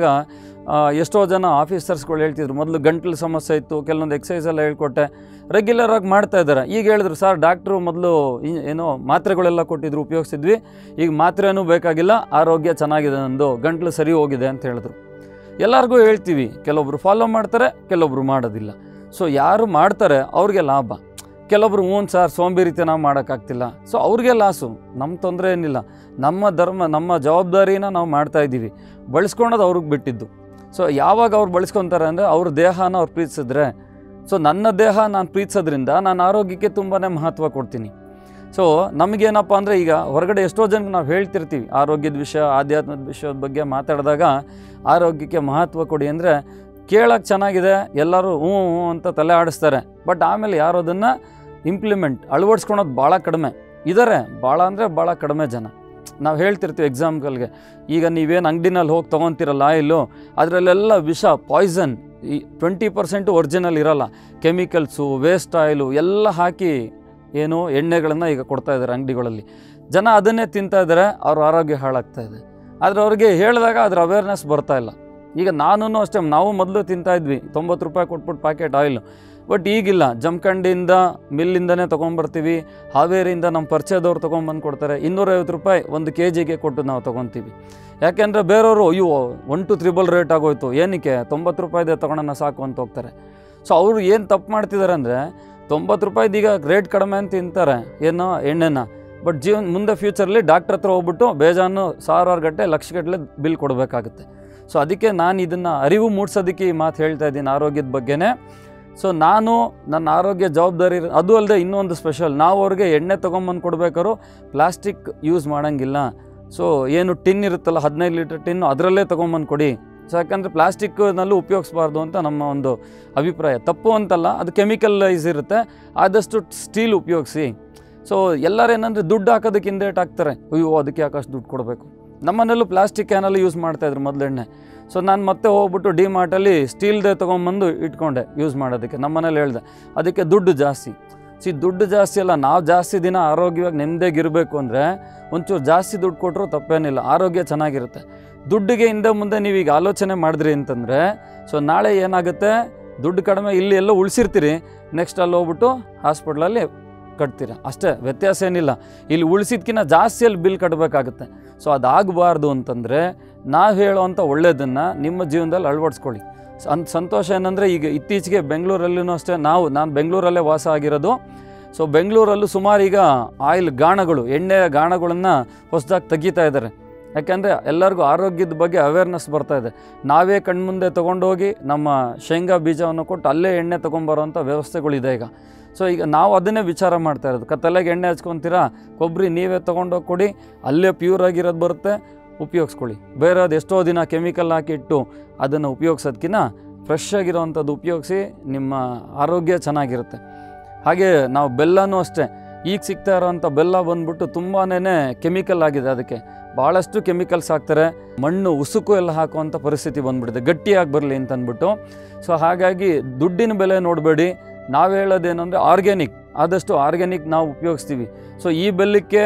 ಎಷ್ಟೋ ಜನ ಆಫೀಸರ್ಸ್ಗಳು ಹೇಳ್ತಿದ್ರು, ಮೊದಲು ಗಂಟಲು ಸಮಸ್ಯೆ ಇತ್ತು, ಕೆಲವೊಂದು ಎಕ್ಸಸೈಸ್ ಎಲ್ಲ ಹೇಳ್ಕೊಟ್ಟೆ, ರೆಗ್ಯುಲರಾಗಿ ಮಾಡ್ತಾಯಿದ್ದಾರೆ. ಈಗ ಹೇಳಿದ್ರು ಸರ್ ಡಾಕ್ಟ್ರು ಮೊದಲು ಏನೋ ಮಾತ್ರೆಗಳೆಲ್ಲ ಕೊಟ್ಟಿದ್ರು, ಉಪಯೋಗಿಸಿದ್ವಿ, ಈಗ ಮಾತ್ರೆನೂ ಬೇಕಾಗಿಲ್ಲ, ಆರೋಗ್ಯ ಚೆನ್ನಾಗಿದೆ, ನಂದು ಗಂಟಲು ಸರಿ ಹೋಗಿದೆ ಅಂತ ಹೇಳಿದ್ರು. ಎಲ್ಲರಿಗೂ ಹೇಳ್ತೀವಿ, ಕೆಲವೊಬ್ರು ಫಾಲೋ ಮಾಡ್ತಾರೆ, ಕೆಲವೊಬ್ರು ಮಾಡೋದಿಲ್ಲ. ಸೊ ಯಾರು ಮಾಡ್ತಾರೆ ಅವ್ರಿಗೆ ಲಾಭ, ಕೆಲವೊಬ್ರು ಸರ್ ಸೋಂಬೇರಿತನ ಮಾಡೋಕ್ಕಾಗ್ತಿಲ್ಲ, ಸೊ ಅವ್ರಿಗೆ ಲಾಸು. ನಮ್ಮ ತೊಂದರೆ ಏನಿಲ್ಲ, ನಮ್ಮ ಧರ್ಮ ನಮ್ಮ ಜವಾಬ್ದಾರಿನ ನಾವು ಮಾಡ್ತಾಯಿದ್ದೀವಿ, ಬಳಸ್ಕೊಳೋದು ಅವ್ರಿಗೆ ಬಿಟ್ಟಿದ್ದು. ಸೊ ಯಾವಾಗ ಅವ್ರು ಬಳಸ್ಕೊತಾರೆ ಅಂದರೆ ಅವ್ರ ದೇಹನ ಅವ್ರು ಪ್ರೀತಿಸಿದ್ರೆ, ಸೊ ನನ್ನ ದೇಹ ನಾನು ಪ್ರೀತಿಸೋದ್ರಿಂದ ನಾನು ಆರೋಗ್ಯಕ್ಕೆ ತುಂಬಾ ಮಹತ್ವ ಕೊಡ್ತೀನಿ. ಸೊ ನಮಗೇನಪ್ಪ ಅಂದರೆ ಈಗ ಹೊರಗಡೆ ಎಷ್ಟೋ ಜನಕ್ಕೆ ನಾವು ಹೇಳ್ತಿರ್ತೀವಿ ಆರೋಗ್ಯದ ವಿಷಯ, ಆಧ್ಯಾತ್ಮದ ವಿಷಯದ ಬಗ್ಗೆ ಮಾತಾಡಿದಾಗ ಆರೋಗ್ಯಕ್ಕೆ ಮಹತ್ವ ಕೊಡಿ ಅಂದರೆ ಕೇಳೋಕ್ಕೆ ಚೆನ್ನಾಗಿದೆ, ಎಲ್ಲರೂ ಹ್ಞೂ ಹ್ಞೂ ಅಂತ ತಲೆ ಆಡಿಸ್ತಾರೆ. ಬಟ್ ಆಮೇಲೆ ಯಾರು ಅದನ್ನು ಅಳವಡಿಸ್ಕೊಳೋದು ಭಾಳ ಕಡಿಮೆ ಇದ್ದಾರೆ. ಭಾಳ ಅಂದರೆ ಭಾಳ ಕಡಿಮೆ ಜನ. ನಾವು ಹೇಳ್ತಿರ್ತೀವಿ ಎಕ್ಸಾಂಪಲ್ಗೆ, ಈಗ ನೀವೇನು ಅಂಗಡಿನಲ್ಲಿ ಹೋಗಿ ತೊಗೊತಿರಲ್ಲ ಆಯಿಲು, ಅದರಲ್ಲೆಲ್ಲ ವಿಷ, ಪಾಯ್ಸನ್, ಈ 20% ಒರಿಜಿನಲ್ ಇರೋಲ್ಲ, ಕೆಮಿಕಲ್ಸು, ವೇಸ್ಟ್ ಆಯಿಲು ಎಲ್ಲ ಹಾಕಿ ಏನು ಎಣ್ಣೆಗಳನ್ನು ಈಗ ಕೊಡ್ತಾಯಿದ್ದಾರೆ ಅಂಗಡಿಗಳಲ್ಲಿ. ಜನ ಅದನ್ನೇ ತಿಂತಾಯಿದ್ದಾರೆ, ಅವ್ರ ಆರೋಗ್ಯ ಹಾಳಾಗ್ತಾಯಿದೆ. ಆದರೆ ಅವ್ರಿಗೆ ಹೇಳಿದಾಗ ಅದ್ರ ಅವೇರ್ನೆಸ್ ಬರ್ತಾಯಿಲ್ಲ. ಈಗ ನಾನು ಅಷ್ಟೇ, ನಾವು ಮೊದಲು ತಿಂತಾಯಿದ್ವಿ 90 ರೂಪಾಯಿ ಕೊಟ್ಬಿಟ್ಟು ಪ್ಯಾಕೆಟ್ ಆಯಿಲು. ಬಟ್ ಈಗಿಲ್ಲ, ಜಮಖಂಡಿಯಿಂದ ಮಿಲ್ಲಿಂದನೇ ತೊಗೊಂಬರ್ತೀವಿ, ಹಾವೇರಿಯಿಂದ ನಮ್ಮ ಪರಿಚಯದವ್ರು ತೊಗೊಂಬಂದು ಕೊಡ್ತಾರೆ, 250 ರೂಪಾಯಿ 1 kg ಕೊಟ್ಟು ನಾವು ತೊಗೊತೀವಿ. ಯಾಕೆಂದರೆ ಬೇರೆಯವರು ಅಯ್ಯೋ 1 to 3 ರೇಟ್ ಆಗೋಯ್ತು, ಏನಕ್ಕೆ 90 ರೂಪಾಯಿದೆ ತೊಗೊಳೋಣ ಸಾಕು ಅಂತ ಹೋಗ್ತಾರೆ. ಸೊ ಅವರು ಏನು ತಪ್ಪು ಮಾಡ್ತಿದ್ದಾರೆ ಅಂದರೆ 90 ರೂಪಾಯಿದು ಈಗ ರೇಟ್ ಕಡಿಮೆ ಅಂತ ತಿಂತಾರೆ ಏನೋ ಎಣ್ಣೆನ, ಬಟ್ ಮುಂದೆ ಫ್ಯೂಚರಲ್ಲಿ ಡಾಕ್ಟ್ರ್ ಹತ್ರ ಹೋಗ್ಬಿಟ್ಟು ಬೇಜಾನು ಸಾವಿರಾರು ಗಟ್ಟಲೆ ಲಕ್ಷಗಟ್ಟಲೆ ಬಿಲ್ ಕೊಡಬೇಕಾಗುತ್ತೆ. ಸೊ ಅದಕ್ಕೆ ನಾನು ಇದನ್ನು ಅರಿವು ಮೂಡಿಸೋದಕ್ಕೆ ಈ ಮಾತು ಹೇಳ್ತಾ ಇದ್ದೀನಿ ಆರೋಗ್ಯದ ಬಗ್ಗೆನೇ. ಸೊ ನಾನು ನನ್ನ ಆರೋಗ್ಯ ಜವಾಬ್ದಾರಿ, ಅದು ಅಲ್ಲದೆ ಇನ್ನೊಂದು ಸ್ಪೆಷಲ್, ನಾವು ಅವ್ರಿಗೆ ಎಣ್ಣೆ ತೊಗೊಂಬಂದು ಕೊಡ್ಬೇಕಾದ್ರು ಪ್ಲಾಸ್ಟಿಕ್ ಯೂಸ್ ಮಾಡೋಂಗಿಲ್ಲ. ಸೊ ಏನು ಟಿನ್ ಇರುತ್ತಲ್ಲ 15 ಲೀಟರ್ ಟಿನ್ನು, ಅದರಲ್ಲೇ ತೊಗೊಂಬಂದು ಕೊಡಿ. ಸೊ ಯಾಕಂದರೆ ಪ್ಲಾಸ್ಟಿಕ್ನಲ್ಲೂ ಉಪಯೋಗಿಸ್ಬಾರ್ದು ಅಂತ ನಮ್ಮ ಒಂದು ಅಭಿಪ್ರಾಯ. ತಪ್ಪು ಅಂತಲ್ಲ, ಅದು ಕೆಮಿಕಲೈಸ್ ಇರುತ್ತೆ, ಆದಷ್ಟು ಸ್ಟೀಲ್ ಉಪಯೋಗಿಸಿ. ಸೊ ಎಲ್ಲರೂ ಏನಂದರೆ ದುಡ್ಡು ಹಾಕೋದಕ್ಕೆ ಹಿಂದೇಟ್ ಹಾಕ್ತಾರೆ, ಅಯ್ಯೋ ಅದಕ್ಕೆ ಯಾಕಷ್ಟು ದುಡ್ಡು ಕೊಡಬೇಕು. ನಮ್ಮನೆಯಲ್ಲೂ ಪ್ಲಾಸ್ಟಿಕ್ ಕ್ಯಾನಲ್ಲಿ ಯೂಸ್ ಮಾಡ್ತಾಯಿದ್ರು ಮೊದಲೆಣ್ಣೆ. ಸೊ ನಾನು ಮತ್ತೆ ಹೋಗ್ಬಿಟ್ಟು ಡಿಮಾರ್ಟಲ್ಲಿ ಸ್ಟೀಲ್ದೇ ತೊಗೊಂಬಂದು ಇಟ್ಕೊಂಡೆ ಯೂಸ್ ಮಾಡೋದಕ್ಕೆ. ನಮ್ಮನೇಲಿ ಹೇಳಿದೆ ಅದಕ್ಕೆ ದುಡ್ಡು ಜಾಸ್ತಿ. ದುಡ್ಡು ಜಾಸ್ತಿ ಅಲ್ಲ, ನಾವು ಜಾಸ್ತಿ ದಿನ ಆರೋಗ್ಯವಾಗಿ ನೆಮ್ಮದಿಯಾಗಿರಬೇಕು ಅಂದರೆ ಒಂಚೂರು ಜಾಸ್ತಿ ದುಡ್ಡು ಕೊಟ್ಟರು ತಪ್ಪೇನಿಲ್ಲ, ಆರೋಗ್ಯ ಚೆನ್ನಾಗಿರುತ್ತೆ. ದುಡ್ಡಿಗೆ ಹಿಂದೆ ಮುಂದೆ ನೀವೀಗ ಆಲೋಚನೆ ಮಾಡಿದ್ರಿ ಅಂತಂದರೆ ಸೊ ನಾಳೆ ಏನಾಗುತ್ತೆ, ದುಡ್ಡು ಕಡಿಮೆ ಇಲ್ಲಿ ಎಲ್ಲ ಉಳಿಸಿರ್ತೀರಿ, ನೆಕ್ಸ್ಟ್ ಅಲ್ಲಿ ಹೋಗ್ಬಿಟ್ಟು ಹಾಸ್ಪಿಟ್ಲಲ್ಲಿ ಕಟ್ತೀರ, ಅಷ್ಟೇ, ವ್ಯತ್ಯಾಸ ಏನಿಲ್ಲ. ಇಲ್ಲಿ ಉಳಿಸಿದ್ಕಿಂತ ಜಾಸ್ತಿಯಲ್ಲಿ ಬಿಲ್ ಕಟ್ಟಬೇಕಾಗುತ್ತೆ. ಸೊ ಅದಾಗಬಾರ್ದು ಅಂತಂದರೆ ನಾವು ಹೇಳೋವಂಥ ಒಳ್ಳೆಯದನ್ನು ನಿಮ್ಮ ಜೀವನದಲ್ಲಿ ಅಳವಡಿಸ್ಕೊಳ್ಳಿ. ಸಂತೋಷ ಏನಂದರೆ ಈಗ ಇತ್ತೀಚೆಗೆ ಬೆಂಗಳೂರಲ್ಲೂ ಅಷ್ಟೇ, ನಾನು ಬೆಂಗಳೂರಲ್ಲೇ ವಾಸ ಆಗಿರೋದು. ಸೊ ಬೆಂಗಳೂರಲ್ಲೂ ಸುಮಾರು ಈಗ ಆಯಿಲ್ ಗಾಣಗಳು, ಎಣ್ಣೆಯ ಗಾಣಗಳನ್ನು ಹೊಸದಾಗಿ ತೆಗಿತಾ ಇದ್ದಾರೆ. ಯಾಕೆಂದರೆ ಎಲ್ಲರಿಗೂ ಆರೋಗ್ಯದ ಬಗ್ಗೆ ಅವೇರ್ನೆಸ್ ಬರ್ತಾಯಿದೆ. ನಾವೇ ಕಣ್ಮುಂದೆ ತೊಗೊಂಡೋಗಿ ನಮ್ಮ ಶೇಂಗಾ ಬೀಜವನ್ನು ಕೊಟ್ಟು ಅಲ್ಲೇ ಎಣ್ಣೆ ತೊಗೊಂಬರೋವಂಥ ವ್ಯವಸ್ಥೆಗಳಿದೆ ಈಗ. ಸೊ ಈಗ ನಾವು ಅದನ್ನೇ ವಿಚಾರ ಮಾಡ್ತಾ ಇರೋದು, ತಲೆಗೆ ಎಣ್ಣೆ ಹಚ್ಕೊತೀರಾ, ಕೊಬ್ಬರಿ ನೀವೇ ತೊಗೊಂಡೋಗಿ ಕೊಡಿ, ಅಲ್ಲೇ ಪ್ಯೂರ್ ಆಗಿರೋದು ಬರುತ್ತೆ, ಉಪಯೋಗಿಸ್ಕೊಳ್ಳಿ. ಬೇರೆದು ಎಷ್ಟೋ ದಿನ ಕೆಮಿಕಲ್ ಹಾಕಿಟ್ಟು ಅದನ್ನು ಉಪಯೋಗಿಸೋದಕ್ಕಿಂತ ಫ್ರೆಶ್ ಆಗಿರೋವಂಥದ್ದು ಉಪಯೋಗಿಸಿ, ನಿಮ್ಮ ಆರೋಗ್ಯ ಚೆನ್ನಾಗಿರುತ್ತೆ. ಹಾಗೆ ನಾವು ಬೆಲ್ಲನೂ ಅಷ್ಟೇ, ಈಗ ಸಿಗ್ತಾ ಇರೋವಂಥ ಬೆಲ್ಲ ಬಂದ್ಬಿಟ್ಟು ತುಂಬಾ ಕೆಮಿಕಲ್ ಆಗಿದೆ, ಅದಕ್ಕೆ ಭಾಳಷ್ಟು ಕೆಮಿಕಲ್ಸ್ ಹಾಕ್ತಾರೆ, ಮಣ್ಣು ಉಸುಕು ಎಲ್ಲ ಹಾಕುವಂಥ ಪರಿಸ್ಥಿತಿ ಬಂದುಬಿಟ್ಟಿದೆ ಗಟ್ಟಿಯಾಗಿ ಬರಲಿ ಅಂತಂದ್ಬಿಟ್ಟು. ಸೊ ಹಾಗಾಗಿ ದುಡ್ಡಿನ ಬೆಲೆ ನೋಡಬೇಡಿ, ನಾವು ಹೇಳೋದೇನು ಅಂದರೆ ಆರ್ಗ್ಯಾನಿಕ್, ಆದಷ್ಟು ಆರ್ಗ್ಯಾನಿಕ್ ನಾವು ಉಪಯೋಗಿಸ್ತೀವಿ. ಸೊ ಈ ಬೆಲ್ಲಕ್ಕೆ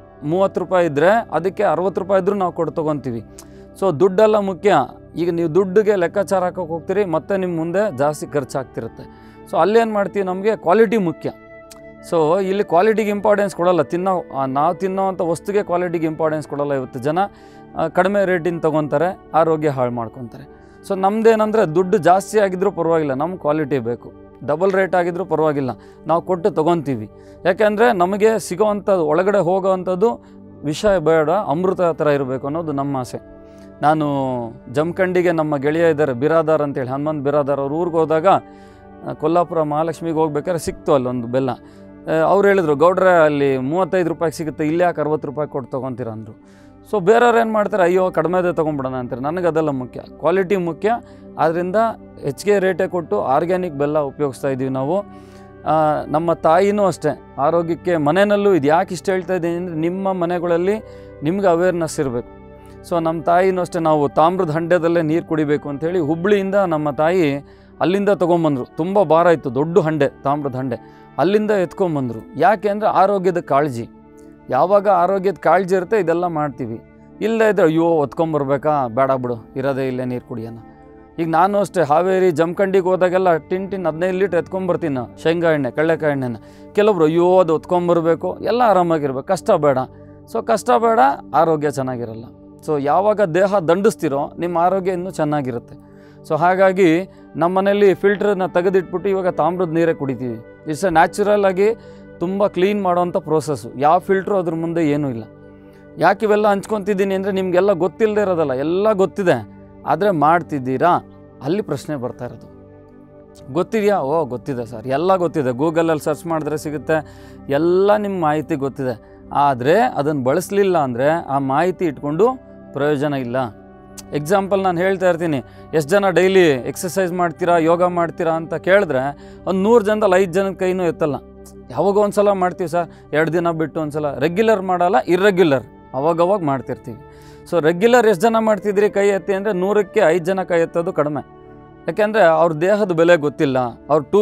30 ರೂಪಾಯಿ ಇದ್ದರೆ ಅದಕ್ಕೆ 60 ರೂಪಾಯಿ ಇದ್ದರೂ ನಾವು ಕೊಟ್ಟು ತೊಗೊತೀವಿ. ಸೊ ದುಡ್ಡೆಲ್ಲ ಮುಖ್ಯ. ಈಗ ನೀವು ದುಡ್ಡಿಗೆ ಲೆಕ್ಕಾಚಾರ ಹಾಕೋಕೆ ಹೋಗ್ತೀರಿ, ಮತ್ತು ನಿಮ್ಮ ಮುಂದೆ ಜಾಸ್ತಿ ಖರ್ಚಾಗ್ತಿರುತ್ತೆ. ಸೊ ಅಲ್ಲೇನು ಮಾಡ್ತೀವಿ, ನಮಗೆ ಕ್ವಾಲಿಟಿ ಮುಖ್ಯ. ಸೊ ಇಲ್ಲಿ ಕ್ವಾಲಿಟಿಗೆ ಇಂಪಾರ್ಟೆನ್ಸ್ ಕೊಡೋಲ್ಲ, ನಾವು ತಿನ್ನೋವಂಥ ವಸ್ತುಗೆ ಕ್ವಾಲಿಟಿಗೆ ಇಂಪಾರ್ಟೆನ್ಸ್ ಕೊಡೋಲ್ಲ. ಇವತ್ತು ಜನ ಕಡಿಮೆ ರೇಟಿನ ತೊಗೊತಾರೆ, ಆರೋಗ್ಯ ಹಾಳು ಮಾಡ್ಕೊತಾರೆ. ಸೊ ನಮ್ಮದೇನಂದರೆ ದುಡ್ಡು ಜಾಸ್ತಿ ಆಗಿದ್ರೂ ಪರವಾಗಿಲ್ಲ, ನಮ್ಗೆ ಕ್ವಾಲಿಟಿ ಬೇಕು. ಡಬಲ್ ರೇಟ್ ಆಗಿದ್ರೂ ಪರವಾಗಿಲ್ಲ, ನಾವು ಕೊಟ್ಟು ತೊಗೊತೀವಿ. ಯಾಕೆಂದರೆ ನಮಗೆ ಸಿಗೋವಂಥದ್ದು, ಒಳಗಡೆ ಹೋಗೋವಂಥದ್ದು ವಿಷ ಬೇಡ, ಅಮೃತ ಥರ ಇರಬೇಕು ಅನ್ನೋದು ನಮ್ಮ ಆಸೆ. ನಾನು ಜಮಖಂಡಿಗೆ ನಮ್ಮ ಗೆಳೆಯ ಇದ್ದಾರೆ ಬಿರಾದಾರ್ ಅಂತೇಳಿ, ಹನುಮಂತ್ ಬಿರಾದಾರ್, ಅವ್ರ ಊರಿಗೆ ಹೋದಾಗ ಕೊಲ್ಲಾಪುರ ಮಹಾಲಕ್ಷ್ಮಿಗೆ ಹೋಗ್ಬೇಕಾದ್ರೆ ಸಿಕ್ತು ಅಲ್ಲೊಂದು ಬೆಲ್ಲ. ಅವ್ರು ಹೇಳಿದ್ರು, ಗೌಡ್ರೆ ಅಲ್ಲಿ 35 ರೂಪಾಯಿಗೆ ಸಿಗುತ್ತೆ, ಇಲ್ಲಿ ಯಾಕೆ 60 ರೂಪಾಯಿ ಕೊಟ್ಟು ತೊಗೊತೀರ ಅಂದರು. ಸೊ ಬೇರೆಯವ್ರು ಏನು ಮಾಡ್ತಾರೆ, ಅಯ್ಯೋ ಕಡಿಮೆದೇ ತೊಗೊಂಬಿಡೋಣ ಅಂತಾರೆ. ನನಗೆ ಅದೆಲ್ಲ ಮುಖ್ಯ, ಕ್ವಾಲಿಟಿ ಮುಖ್ಯ. ಆದ್ದರಿಂದ ಹೆಚ್ಚಿಗೆ ರೇಟೇ ಕೊಟ್ಟು ಆರ್ಗ್ಯಾನಿಕ್ ಬೆಲ್ಲ ಉಪಯೋಗಿಸ್ತಾ ಇದ್ದೀವಿ ನಾವು. ನಮ್ಮ ತಾಯಿನೂ ಅಷ್ಟೇ, ಆರೋಗ್ಯಕ್ಕೆ ಮನೆಯಲ್ಲೂ ಇದು ಯಾಕೆ ಇಷ್ಟ ಹೇಳ್ತಾ ಇದ್ದೀನಿ ಅಂದರೆ, ನಿಮ್ಮ ಮನೆಗಳಲ್ಲಿ ನಿಮ್ಗೆ ಅವೇರ್ನೆಸ್ ಇರಬೇಕು. ಸೊ ನಮ್ಮ ತಾಯಿನೂ ಅಷ್ಟೇ, ನಾವು ತಾಮ್ರದ ಹಂಡೆದಲ್ಲೇ ನೀರು ಕುಡಿಬೇಕು ಅಂಥೇಳಿ ಹುಬ್ಬಳ್ಳಿಯಿಂದ ನಮ್ಮ ತಾಯಿ ಅಲ್ಲಿಂದ ತೊಗೊಂಬಂದರು. ತುಂಬ ಭಾರ ಇತ್ತು, ದೊಡ್ಡ ಹಂಡೆ, ತಾಮ್ರದ ಹಂಡೆ, ಅಲ್ಲಿಂದ ಎತ್ಕೊಂಬಂದರು. ಯಾಕೆ ಅಂದರೆ ಆರೋಗ್ಯದ ಕಾಳಜಿ. ಯಾವಾಗ ಆರೋಗ್ಯದ ಕಾಳಜಿ ಇರುತ್ತೆ ಇದೆಲ್ಲ ಮಾಡ್ತೀವಿ. ಇಲ್ಲದೇ ಇದ್ದರೆ ಅಯ್ಯೋ ಹೊತ್ಕೊಂಬರ್ಬೇಕಾ, ಬೇಡ ಬಿಡು, ಇರೋದೇ ಇಲ್ಲೇ ನೀರು ಕುಡಿಯೋಣ. ಈಗ ನಾನು ಅಷ್ಟೇ ಹಾವೇರಿ ಜಮಖಂಡಿಗೆ ಹೋದಾಗೆಲ್ಲ ಟಿನ್ 15 ಲೀಟ್ರ್ ಎತ್ಕೊಂಬರ್ತೀನಿ ಶೇಂಗಾ ಎಣ್ಣೆ, ಕಡಲೆಕಾಯಿ ಎಣ್ಣೆನ. ಕೆಲವೊಬ್ರು ಅಯ್ಯೋ ಅದು ಹೊತ್ಕೊಂಬರ್ಬೇಕು, ಎಲ್ಲ ಆರಾಮಾಗಿರ್ಬೇಕು, ಕಷ್ಟ ಬೇಡ. ಸೊ ಕಷ್ಟ ಬೇಡ, ಆರೋಗ್ಯ ಚೆನ್ನಾಗಿರಲ್ಲ. ಸೊ ಯಾವಾಗ ದೇಹ ದಂಡಿಸ್ತಿರೋ ನಿಮ್ಮ ಆರೋಗ್ಯ ಇನ್ನೂ ಚೆನ್ನಾಗಿರುತ್ತೆ. ಸೊ ಹಾಗಾಗಿ ನಮ್ಮ ಮನೇಲಿ ಫಿಲ್ಟ್ರನ್ನ ತೆಗೆದಿಟ್ಬಿಟ್ಟು ಇವಾಗ ತಾಮ್ರದ ನೀರೇ ಕುಡಿತೀವಿ. ಇಟ್ಸ್ ನ್ಯಾಚುರಲ್ ಆಗಿ ತುಂಬ ಕ್ಲೀನ್ ಮಾಡೋವಂಥ ಪ್ರೋಸೆಸ್ಸು. ಯಾವ ಫಿಲ್ಟ್ರು ಅದ್ರ ಮುಂದೆ ಏನೂ ಇಲ್ಲ. ಯಾಕೆ ಇವೆಲ್ಲ ಹಂಚ್ಕೊತಿದ್ದೀನಿ ಅಂದರೆ ನಿಮಗೆಲ್ಲ ಗೊತ್ತಿಲ್ಲದೆ ಇರೋದಲ್ಲ, ಎಲ್ಲ ಗೊತ್ತಿದೆ, ಆದರೆ ಮಾಡ್ತಿದ್ದೀರಾ ಅಲ್ಲಿ ಪ್ರಶ್ನೆ ಬರ್ತಾ ಇರೋದು. ಗೊತ್ತಿದೆಯಾ? ಓ ಗೊತ್ತಿದೆ ಸರ್, ಎಲ್ಲ ಗೊತ್ತಿದೆ, ಗೂಗಲಲ್ಲಿ ಸರ್ಚ್ ಮಾಡಿದ್ರೆ ಸಿಗುತ್ತೆ, ಎಲ್ಲ ನಿಮ್ಮ ಮಾಹಿತಿ ಗೊತ್ತಿದೆ. ಆದರೆ ಅದನ್ನು ಬಳಸಲಿಲ್ಲ ಅಂದರೆ ಆ ಮಾಹಿತಿ ಇಟ್ಕೊಂಡು ಪ್ರಯೋಜನ ಇಲ್ಲ. ಎಕ್ಸಾಂಪಲ್ ನಾನು ಹೇಳ್ತಾ ಇರ್ತೀನಿ, ಎಷ್ಟು ಜನ ಡೈಲಿ ಎಕ್ಸಸೈಸ್ ಮಾಡ್ತೀರಾ, ಯೋಗ ಮಾಡ್ತೀರಾ ಅಂತ ಕೇಳಿದ್ರೆ ಒಂದು 100 ಜನದಲ್ಲಿ 5 ಜನದ ಕೈನೂ ಎತ್ತಲ್ಲ. ಯಾವಾಗ ಒಂದು ಸಲ ಮಾಡ್ತೀವಿ ಸರ್, 2 ದಿನ ಬಿಟ್ಟು ಒಂದು ಸಲ. ರೆಗ್ಯುಲರ್ ಮಾಡಲ್ಲ, ಇರ್ರೆಗ್ಯುಲರ್ ಅವಾಗವಾಗ ಮಾಡ್ತಿರ್ತೀವಿ. ಸೊ ರೆಗ್ಯುಲರ್ ಎಷ್ಟು ಜನ ಮಾಡ್ತಿದ್ರಿ ಕೈ ಎತ್ತಿ ಅಂದರೆ 100ಕ್ಕೆ 5 ಜನ ಕೈ ಎತ್ತೋದು ಕಡಿಮೆ. ಯಾಕೆಂದರೆ ಅವ್ರ ದೇಹದ ಬೆಲೆ ಗೊತ್ತಿಲ್ಲ, ಅವ್ರ ಟೂ